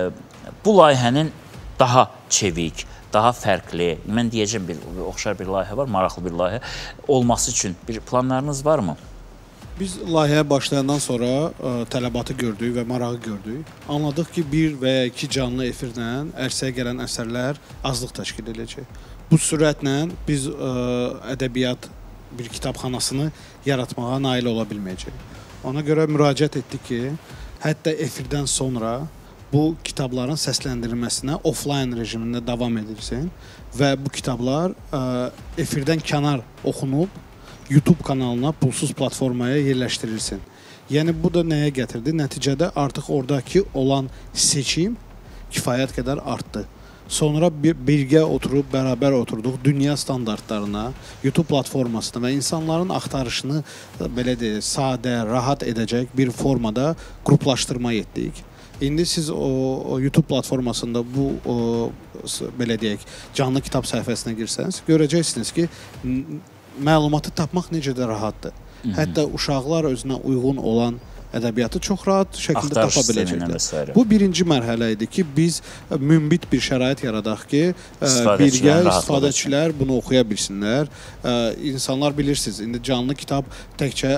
bu layihənin daha çevik, daha fərqli, mən deyəcəm bir oxşar bir layihə var, maraqlı bir layihə olması üçün bir planlarınız varmı? Biz layihəyə başlayandan sonra ə, tələbatı gördük və marağı gördük. Anladıq ki, bir və ya iki canlı efirlə ərsəyə gələn əsərlər azlıq təşkil edəcək. Bu sürətlə biz ə, ədəbiyyat bir kitabxanasını yaratmağa nail ola bilməyəcək. Ona görə müraciət etdik ki, hətta efirdən sonra bu kitabların səsləndirilməsinə offline rejimində davam edilsin və bu kitablar ə, efirdən kənar oxunub YouTube kanalına, pulsuz platformaya yerləşdirilsin. Yəni bu da nəyə gətirdi? Nəticədə artıq oradakı olan seçim kifayət qədər artdı. Sonra bir, birgə oturub, bərabər oturduq dünya standartlarına, YouTube platformasına və insanların axtarışını belə deyək, sadə, rahat edəcək bir formada qruplaşdırma etdik. İndi siz o, o YouTube platformasında bu o, belə deyək, canlı kitab səhifəsinə girsəniz, görəcəksiniz ki, məlumatı tapmaq necə də rahatdır. Hı-hı. Hətta uşaqlar özünə uyğun olan ədəbiyyatı çox rahat şəkildə tapa biləcəklər. Bu birinci mərhələ idi ki, biz münbit bir şərait yaradaq ki, birgə istifadəçilər bunu oxuya bilsinlər. İnsanlar bilirsiniz, indi canlı kitab təkcə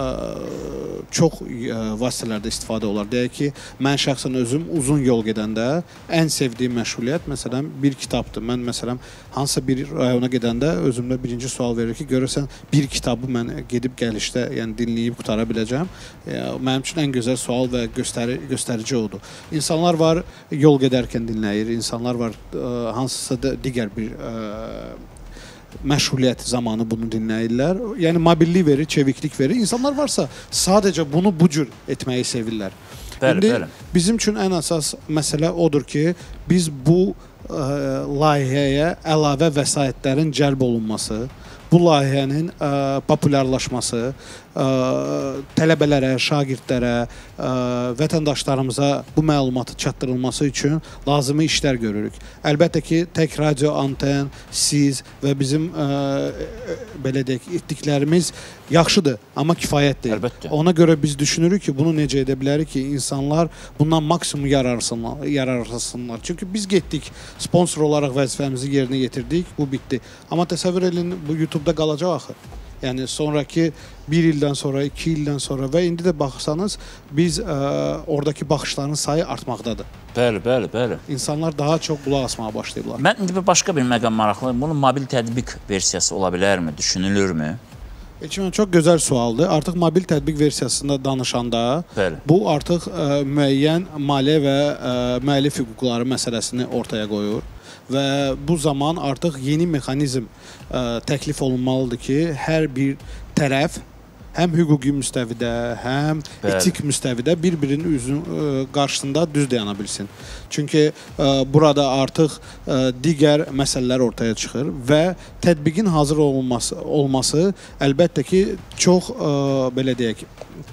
çox vasitələrdə istifadə olar. Deyək ki, mən şəxsən özüm uzun yol gedəndə ən sevdiyim məşğuliyyət, məsələn, bir kitabdır. Mən, məsələn, hansısa bir rayona gedəndə özümdə birinci sual verir ki, görürsən, bir kitabı mən gedib gəlişdə, yəni dinləyib qutara biləcəm. Mənim üçün ən gözəl sual və göstəri, göstərici odur. İnsanlar var, yol gedərkən dinləyir, insanlar var, ə, hansısa da digər bir ə, məşğuliyyət zamanı bunu dinləyirlər. Yəni, mobillik verir, çeviklik verir. İnsanlar varsa, sadəcə bunu bu cür etməyi sevirlər. Bəli, İndi bəli. Bizim üçün ən əsas məsələ odur ki, biz bu ə, layihəyə əlavə vəsaitlərin cəlb olunması, bu layihənin ə, populyarlaşması, ə, tələbələrə, şagirdlərə, ə, vətəndaşlarımıza bu məlumatı çatdırılması üçün lazımi işlər görürük. Əlbəttə ki, tək radio, anten, siz və bizim ə, belə deyək, etdiklərimiz yaxşıdır, amma kifayət deyil. Əlbəttə. Ona görə biz düşünürük ki, bunu necə edə bilərik ki, insanlar bundan maksimum yararsınlar, yararsınlar. Çünki biz getdik, sponsor olaraq vəzifəmizi yerinə yetirdik, bu bitdi. Amma təsəvvür edin, bu YouTube-da qalacaq axı. Yəni sonraki bir ildən sonra, iki ildən sonra və indi də baxırsanız, biz ə, oradakı baxışların sayı artmaqdadır. Bəli, bəli, bəli. İnsanlar daha çox qulaq asmağa başlayıblar. Mən indi bir başqa bir məqam maraqlıyım. Bunun mobil tətbiq versiyası ola bilərmi, düşünülürmü? Elçin, çox gözəl sualdır. Artıq mobil tətbiq versiyasında danışanda, bəli, bu artıq ə, müəyyən maliyyə və ə, müəllif hüquqları məsələsini ortaya qoyur. Və bu zaman artıq yeni mexanizm ə, təklif olunmalıdır ki, hər bir tərəf həm hüquqi müstəvidə, həm bəli, etik müstəvidə bir-birinin üzün ə, qarşısında düz dayana bilsin. Çünki ə, burada artıq ə, digər məsələlər ortaya çıxır və tətbiqin hazır olması, olması əlbəttə ki, çox ə, belə deyək,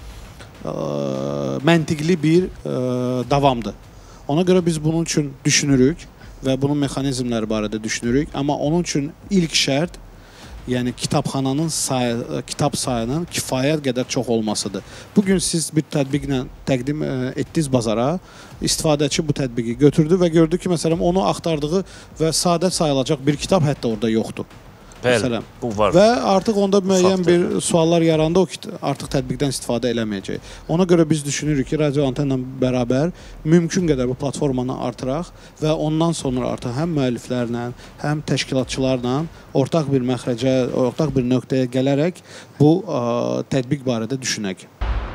ə, məntiqli bir ə, davamdır. Ona görə biz bunun üçün düşünürük və bunun mexanizmləri barədə düşünürük. Amma onun üçün ilk şərt, yəni kitabxananın sayı, kitab sayının kifayət qədər çox olmasıdır. Bugün siz bir tətbiqlə təqdim etdiniz bazara, istifadəçi bu tətbiqi götürdü və gördü ki, məsələn, onu axtardığı və sadə sayılacaq bir kitab hətta orada yoxdur. Bəli, bu var. Və artıq onda müəyyən bir suallar yarandı, o ki, artıq tətbiqdən istifadə eləməyəcək. Ona görə biz düşünürük ki, radio antenlə bərabər mümkün qədər bu platformanı artıraq və ondan sonra artıq həm müəlliflərlə, həm təşkilatçılarla ortaq bir məxrəcə, ortaq bir nöqtəyə gələrək bu ə, tətbiq barədə düşünək.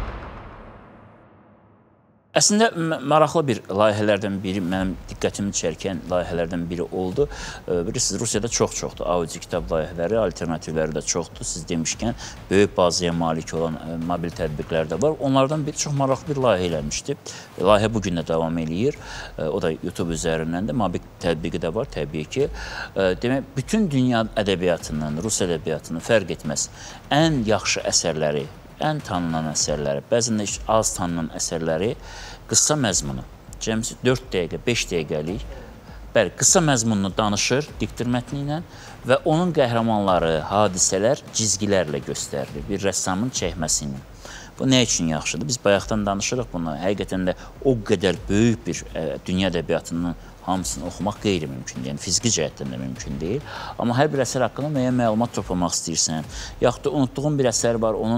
Əslində, maraqlı bir layihələrdən biri, mənim diqqətimi çəkən layihələrdən biri oldu. Bilirsiniz, Rusiyada çox-çoxdur audio kitab layihələri, alternativləri də çoxdur. Siz demişkən, böyük bazaya malik olan mobil tətbiqlər də var. Onlardan biri çox maraqlı bir layihə eləmişdi. Layihə bugün də davam eləyir. O da YouTube üzərindən də mobil tətbiqi də var, təbii ki. Demək, bütün dünya ədəbiyyatından, Rus ədəbiyyatının fərq etməz. Ən yaxşı əsərləri, ən tanınan əsərləri, bəzən də az tanınan əsərləri qısa məzmunu, cəmsi dörd dəqiqə, beş dəqiqəlik, bəli, qısa məzmununu danışır diktir mətni ilə və onun qəhrəmanları, hadisələr cizgilərlə göstərilir, bir rəssamın çəkməsi ilə. Bu nə üçün yaxşıdır? Biz bayaqdan danışırıq bunu. Həqiqətən də o qədər böyük bir ə, dünya ədəbiyyatının hamısını oxumaq qeyri-mümkündür. Yəni, fiziki cəhətdən də mümkün deyil. Amma hər bir əsər haqqında müəyyən məlumat toplamaq istəyirsən, yaxud da unutduğun bir əsər var, onun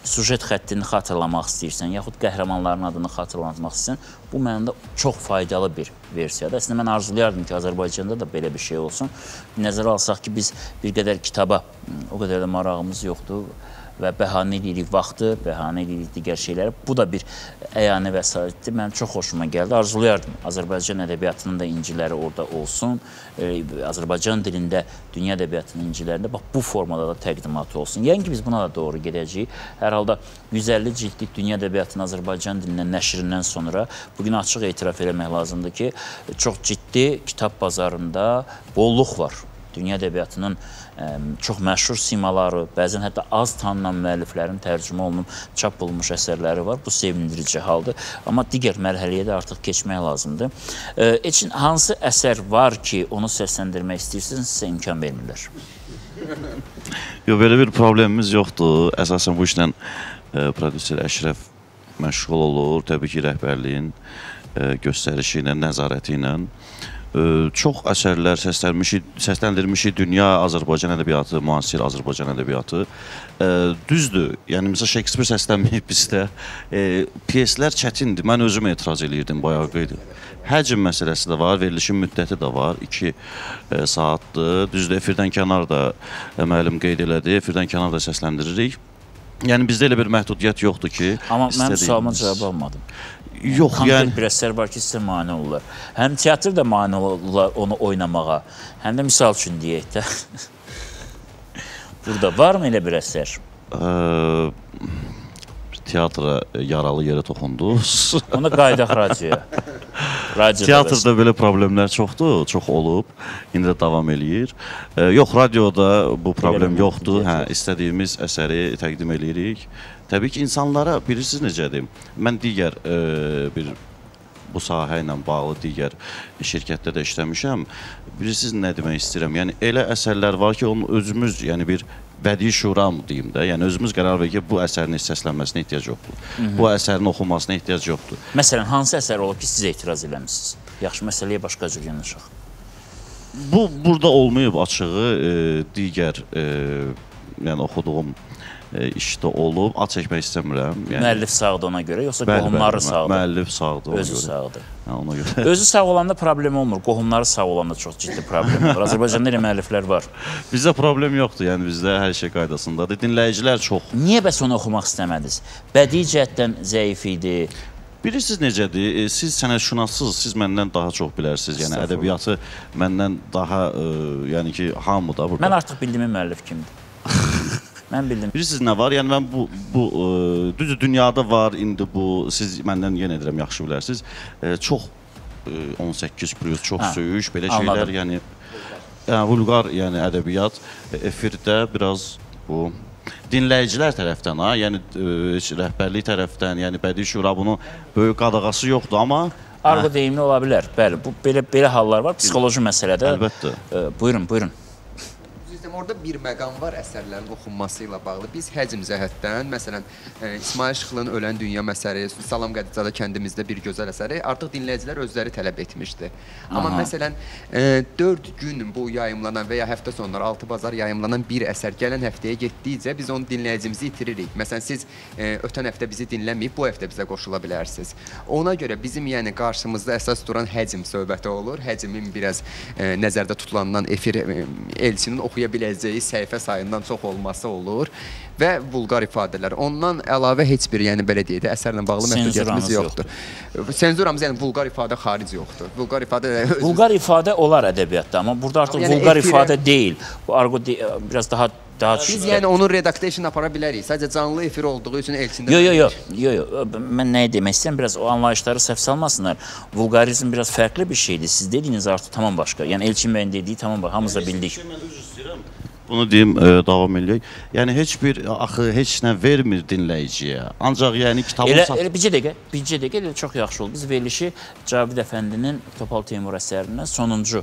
sujet xəttini xatırlamaq istəyirsən, yaxud qəhrəmanların adını xatırlamaq istəyirsən, bu mənimdə çox faydalı bir versiyadır. Əslində, mən arzulayardım ki, Azərbaycanda da belə bir şey olsun. Nəzərə alsaq ki, biz bir qədər kitaba o qədər də marağımız yoxdur və bəhanə edirik vaxtı, bəhanə edirik digər şeyləri. Bu da bir əyani vəsaitdir. Mənim çox xoşuma gəldi. Arzulayardım Azərbaycan ədəbiyyatının da inciləri orada olsun. Azərbaycan dilində dünya ədəbiyyatının incilərində bax, bu formada da təqdimatı olsun. Yəni ki, biz buna da doğru gedəcəyik. Hər halda yüz əlli cildlik dünya ədəbiyyatının Azərbaycan dilindən nəşrindən sonra bugün açıq etiraf eləmək lazımdır ki, çox ciddi kitab bazarında bolluq var. Dünya ədəbiyyatının ə, çox məşhur simaları, bəzən hətta az tanınan müəlliflərin tərcümə olunub, çap olunmuş əsərləri var. Bu sevindirici haldır. Amma digər mərhələyə də artıq keçmək lazımdır. Heç hansı əsər var ki, onu səsləndirmək istəyirsiniz, sizə imkan vermirlər? Yox, belə bir problemimiz yoxdur. Əsasən bu işlə e, prodüser Əşrəf məşğul olur. Təbii ki, rəhbərliyin e, göstərişi ilə, nəzarəti ilə. Çox əsərlər səsləndirmişik dünya Azərbaycan ədəbiyyatı, müasir Azərbaycan ədəbiyyatı. Düzdür, yəni məsələn Şekspir səslənməyib bizdə. Pyeslər çətindir, mən özüm etiraz edirdim bayağı qeydi. Həcm məsələsi də var, verilişin müddəti də var, iki saatdır. Düzdür, efirdən kənar da müəllim qeyd elədi, efirdən kənar da səsləndiririk. Yəni bizdə elə bir məhdudiyyət yoxdur ki... Amma mən sualıma cavab almadım. Yox, konkret yəni... bir əsər var ki, sizə mane olurlar. Həm teatr da mane olurlar onu oynamağa, həm də misal üçün deyək də. Burada varmı elə bir əsər? Ə, teatra yaralı yerə toxundunuz. Ona qaydaq radioya. Teatrda belə problemlər çoxdur, çox olub. İndi də davam eləyir. Ə, yox, radioda bu problem yoxdur. Hə, istədiyimiz əsəri təqdim eləyirik. Təbii ki, insanlara, bilirsiniz necədir? Mən digər e, bir bu sahə ilə bağlı digər şirkətdə də işləmişəm. Bilirsiniz nə demək istəyirəm? Yəni, elə əsərlər var ki, onun özümüz, yəni bir bədii şuram deyim də, yəni özümüz qərar verir ki, bu əsərin səslənməsinə ehtiyac yoxdur. Hı -hı. Bu əsərin oxunmasına ehtiyac yoxdur. Məsələn, hansı əsər olub ki, sizə etiraz eləmişsiniz? Yaxşı, məsələyə başqa cür yanaşaq. Bu, burada olmayıb açığı e, digər, e, yəni oxuduğum E, işdə olub, ad çəkmək istəmirəm. Yəni, müəllif sağdır ona görə, yoxsa bəli, qohumları bəli, sağdır? Müəllif sağdır ona Özü görə. sağdır. Hə, ona görə. Özü sağ olanda problem olmur, qohumları sağ olanda çox ciddi problem var. Azərbaycanda elə müəlliflər var. Bizdə problem yoxdur, yəni bizdə hər şey qaydasındadır. Dinləyicilər çox. Niyə bəs onu oxumaq istəmədiniz? Bədii cəhətdən zəif idi. Bilirsiniz necədir? Siz sənətşünassınız, siz məndən daha çox bilərsiniz. Yəni ədəbiyyatı məndən daha, e, yəni ki, hamı da burada. Mən artıq bildiyim müəllif kimdir. Mən bildim. Bilirsiniz nə var? Yəni mən bu, bu e, düzdür, dünyada var indi bu, siz məndən yenə edirəm, yaxşı bilərsiniz. E, çox e, on səkkiz plus, çox hə, söyüş, belə anladım. Şeylər, yəni, yəni vulqar, yəni ədəbiyyat efirdə biraz bu dinləyicilər tərəfdən, ha, yəni e, rəhbərlik tərəfdən, yəni bədii şura bunun böyük qadağası yoxdur, amma argo deyimli ola bilər. Bəli, bu belə belə hallar var, psixoloji məsələdə. Əlbəttə. E, buyurun, buyurun. Orada bir məqam var əsərlərin oxunması ilə bağlı. Biz həcm cəhətdən, məsələn, e, İsmail Şıxlının Ölən Dünya məsəri, Salam Qədicada kəndimizdə bir gözəl əsəri artıq dinləyicilər özləri tələb etmişdi. Amma Aha. məsələn, e, dörd gün bu yayımlanan və ya həftə sonları altı bazar yayımlanan bir əsər gələn həftəyə getdikcə biz onu dinləyicimizi itiririk. Məsələn, siz e, ötən həftə bizi dinləməyib, bu həftə bizə qoşula bilərsiniz. Ona görə bizim yəni qarşımızda əsas duran həcm söhbəti olur. Həcmin biraz e, nəzərdə tutulandan efir e, elçinin oxuya biləcəyi səhifə sayından çox olması olur və vulqar ifadələr. Ondan əlavə heç bir, yəni belə deyək də, əsərlə bağlı məhdudiyyətimiz yoxdur. yoxdur. Senzuramız, yəni vulqar ifadə xaric yoxdur. Vulqar ifadə öz... vulqar ifadə olar ədəbiyyatda, amma burada artıq yəni vulqar efirə... ifadə deyil. Bu argo de biraz daha daha Biz yəni onun redaktation apara bilərik. Sadəcə canlı efir olduğu üçün elçində. Yo yo yo. Yo yo. Mən nə demək istəyirəm, biraz o anlayışları səhv salmasınlar. Vulqarizm biraz fərqli bir şeydir. Siz dediyiniz artıq tamam başqa. Yəni Elçin bəyin dediyi tamam başqa. Hamımız da bildik. Bunu deyim, e, davam eləyək. Yəni heç bir axı heç nə vermir dinləyiciyə. Ancaq yəni kitabın elə, elə bircə dəqiqə, bircə dəqiqə elə çox yaxşı oldu. Biz verilişi Cavid Əfəndinin Topal Teymur əsərindən sonuncu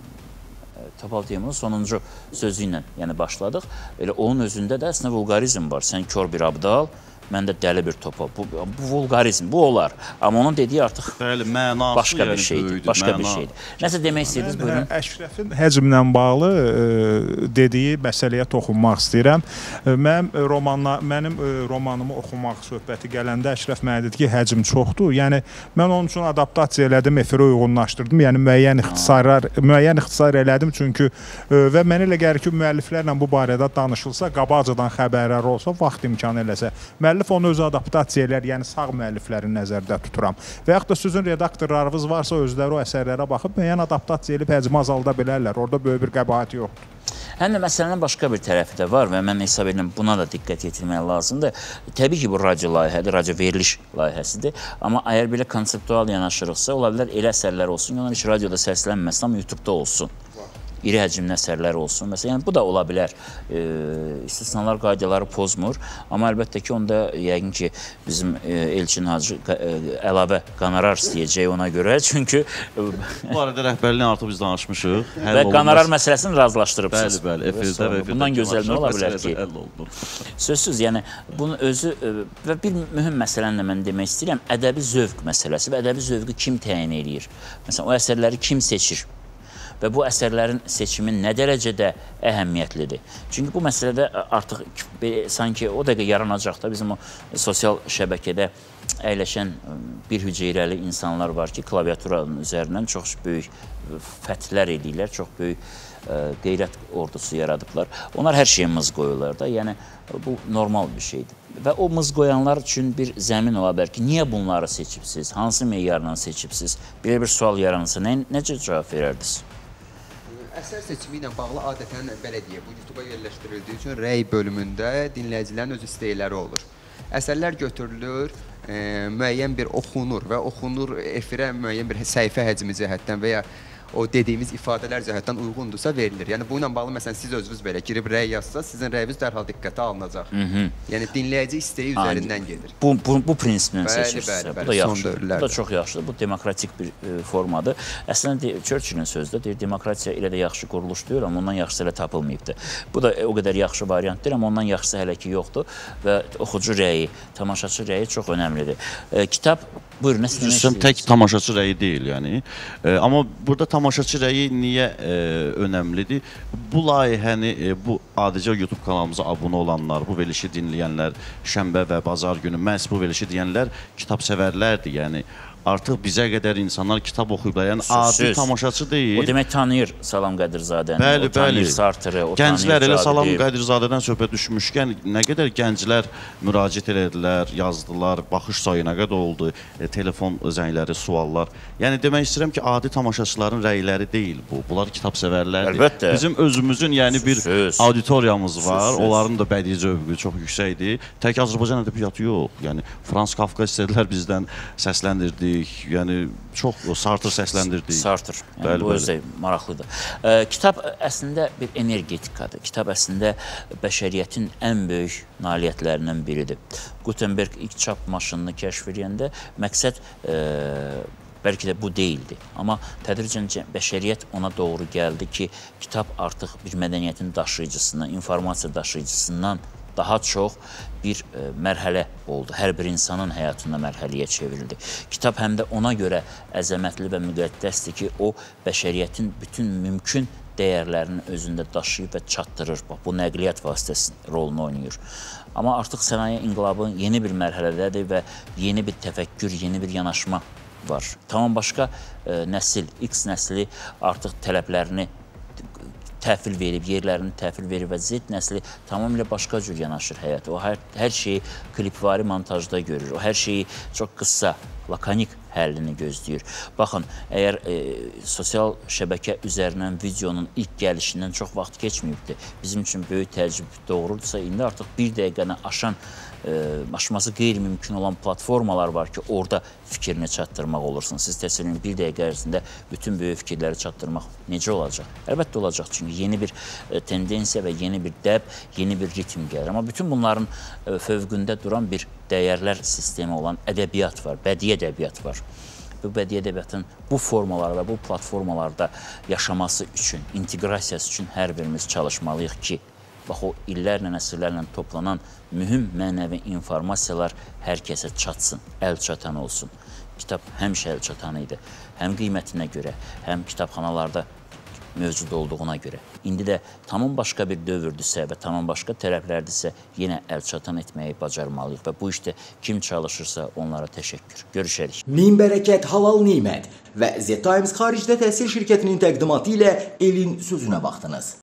Topal Teymurun sonuncu sözü ilə yəni başladıq. Elə onun özündə də əslində vulqarizm var. Sən kör bir abdal, məndə dəli bir topal. Bu, bu vulqarizm, bu olar. Amma onun dediyi artıq Bəli, mənası başqa bir şeydir. böyüdür, Başqa məna... bir şeydir. Nəsə demək istəyirdiniz, buyurun. Əşrəfin həcmlə bağlı e, dediyi məsələyə toxunmaq istəyirəm. E, mənim romanla, mənim e, romanımı oxumaq söhbəti gələndə Əşrəf mənə dedi ki, həcm çoxdur. Yəni mən onun üçün adaptasiya elədim, efirə uyğunlaşdırdım. Yəni müəyyən ixtisarlar, müəyyən ixtisar elədim çünki e, və mənə elə gəlir ki, müəlliflərlə bu barədə danışılsa, qabaqcadan xəbərlər olsa, vaxt imkanı eləsə, müəllif onu özü adaptasiya elər, yəni sağ müəllifləri nəzərdə tuturam. Və yaxud da sizin redaktorlarınız varsa, özləri o əsərlərə baxıb müəyyən adaptasiya edib həcmi azalda bilərlər. Orada böyük bir qəbahət yoxdur. Həm də məsələnin başqa bir tərəfi də var və mən hesab edirəm buna da diqqət yetirmək lazımdır. Təbii ki, bu radio layihədir, radio veriliş layihəsidir. Amma əgər belə konseptual yanaşırıqsa, ola bilər elə əsərlər olsun, onlar heç radioda səslənməsin, amma YouTube-da olsun. İri həcmli əsərlər olsun. Məsələn, yəni, bu da ola bilər. E, istisnalar qaydaları pozmur. Amma əlbəttə ki, onda yəqin ki, bizim e, Elçin Hacı e, əlavə qonorar istəyəcək ona görə. Çünki... E, bu arada rəhbərliyin artıq biz danışmışıq. Və qonorar məsələsini razılaşdırıbsınız. Bəli, bəli. Efirdə və efirdə. Bundan gözəl nə ola bilər ki? Sözsüz, yəni, bunun özü e, və bir mühüm məsələni də mən demək istəyirəm, ədəbi zövq məsələsi və ədəbi zövqü kim təyin edir? Məsələn, o əsərləri kim seçir? Və bu əsərlərin seçimi nə dərəcədə əhəmiyyətlidir. Çünki bu məsələdə artıq sanki o dəqiqə yaranacaq da bizim o sosial şəbəkədə əyləşən bir hüceyrəli insanlar var ki, klaviaturanın üzərindən çox böyük fəthlər edirlər, çox böyük qeyrət ordusu yaradıblar. Onlar hər şeyə mız qoyurlar da, yəni bu normal bir şeydir. Və o mız qoyanlar üçün bir zəmin ola bilər ki, niyə bunları seçibsiz, hansı meyarla seçibsiz, belə bir sual yaranırsa, nə, necə cavab verərdiniz? Əsər seçimi ilə bağlı adətən belə deyək, bu YouTube-a yerləşdirildiyi üçün rəy bölümündə dinləyicilərin öz istəkləri olur. Əsərlər götürülür, e, müəyyən bir oxunur və oxunur efirə müəyyən bir səhifə həcmi cəhətdən və ya o dediyimiz ifadələr cəhətdən uyğundursa verilir. Yəni bu ilə bağlı məsələn siz özünüz belə girib rəy yazsa, sizin rəyiniz dərhal diqqətə alınacaq. Hı -hı. Yəni dinləyici istəyi üzərindən gedir. Bu bu, bu prinsiplə seçirsiniz. Bu da yaxşıdır. Bu da çox yaxşıdır. Bu demokratik bir e, formadır. Əslində Churchillin sözü də deyir, demokratiya elə də yaxşı quruluş deyil, amma ondan yaxşısı elə tapılmayıbdır. Bu da o qədər yaxşı variant deyil, amma ondan yaxşısı hələ ki yoxdur və oxucu rəyi, tamaşaçı rəyi çox önəmlidir. E, kitab buyurun, nə istəyirsiniz? Tək tamaşaçı rəyi deyil, yəni. E, amma burada tamaşaçı rəyi niyə e, önəmlidir? Bu layihəni, e, bu adicə YouTube kanalımıza abunə olanlar, bu verilişi dinləyənlər, şənbə və bazar günü məhz bu verilişi deyənlər kitab sevərlərdir, yəni. Artıq bizə qədər insanlar kitab oxuyublar. Yəni adi tamaşaçı deyil. O demək tanıyır Salam Qədirzadəni, bəli, o tanıyır bəli. Sartırı, o gənclər tanıyır elə Salam Cavidiyev. Qədirzadədən söhbət düşmüşkən nə qədər gənclər müraciət elədilər, yazdılar, baxış sayı nə qədər oldu, e, telefon zəngləri, suallar. Yəni demək istəyirəm ki, adi tamaşaçıların rəyləri deyil bu. Bunlar kitab sevərlərdir. Əlbəttə. Bizim özümüzün yəni bir Söz. auditoriyamız var. Söz. Onların da bədii zövqü çox yüksəkdir. Tək Azərbaycan ədəbiyyatı yox. Yəni Frans Kafka istədilər bizdən səsləndirdik. Yəni çox Sartre səsləndirdik. Sartre. Yəni, bəli, bu özü maraqlıdır. E, kitab əslində bir energetikadır. Kitab əslində bəşəriyyətin ən böyük nailiyyətlərindən biridir. Gutenberg ilk çap maşınını kəşf edəndə məqsəd e, bəlkə də bu deyildi. Amma tədricən bəşəriyyət ona doğru gəldi ki, kitab artıq bir mədəniyyətin daşıyıcısından, informasiya daşıyıcısından daha çox bir e, mərhələ oldu. Hər bir insanın həyatında mərhələyə çevrildi. Kitab həm də ona görə əzəmətli və müqəddəsdir ki, o bəşəriyyətin bütün mümkün dəyərlərini özündə daşıyıb və çatdırır. Bax, bu nəqliyyat vasitəsi rolunu oynayır. Amma artıq sənaye inqilabı yeni bir mərhələdədir və yeni bir təfəkkür, yeni bir yanaşma var. Tamam başqa e, nəsil, X nəsli artıq tələblərini təhvil verib, yerlərini təhvil verib və Z nəsli tamamilə başqa cür yanaşır həyata. O hər, hər şeyi klipvari montajda görür. O hər şeyi çox qısa, lakanik həllini gözləyir. Baxın, əgər e, sosial şəbəkə üzərindən videonun ilk gəlişindən çox vaxt keçməyibdir, bizim üçün böyük təəccüb doğurursa, indi artıq bir dəqiqəni aşan e, aşması qeyri-mümkün olan platformalar var ki, orada fikrini çatdırmaq olursun. Siz təsəvvürün bir dəqiqə ərzində bütün böyük fikirləri çatdırmaq necə olacaq? Əlbəttə olacaq, çünki yeni bir e, tendensiya və yeni bir dəb, yeni bir ritm gəlir. Amma bütün bunların e, fövqündə duran bir dəyərlər sistemi olan ədəbiyyat var, bədii ədəbiyyat var. Bu bədii ədəbiyyatın bu formalarda, bu platformalarda yaşaması üçün, inteqrasiyası üçün hər birimiz çalışmalıyıq ki, bax o illərlə, əsrlərlə toplanan mühüm mənəvi informasiyalar hər kəsə çatsın, əl çatan olsun. Kitab həmişə əl çatan idi. Həm qiymətinə görə, həm kitabxanalarda mövcud olduğuna görə. İndi də tamam başqa bir dövrdürsə və tamam başqa tərəflərdirsə yenə əl çatan etməyi bacarmalıyıq və bu işdə kim çalışırsa onlara təşəkkür. Görüşərik. Min bərəkət, halal nimət və Z Times xaricdə təhsil şirkətinin təqdimatı ilə elin sözünə baxdınız.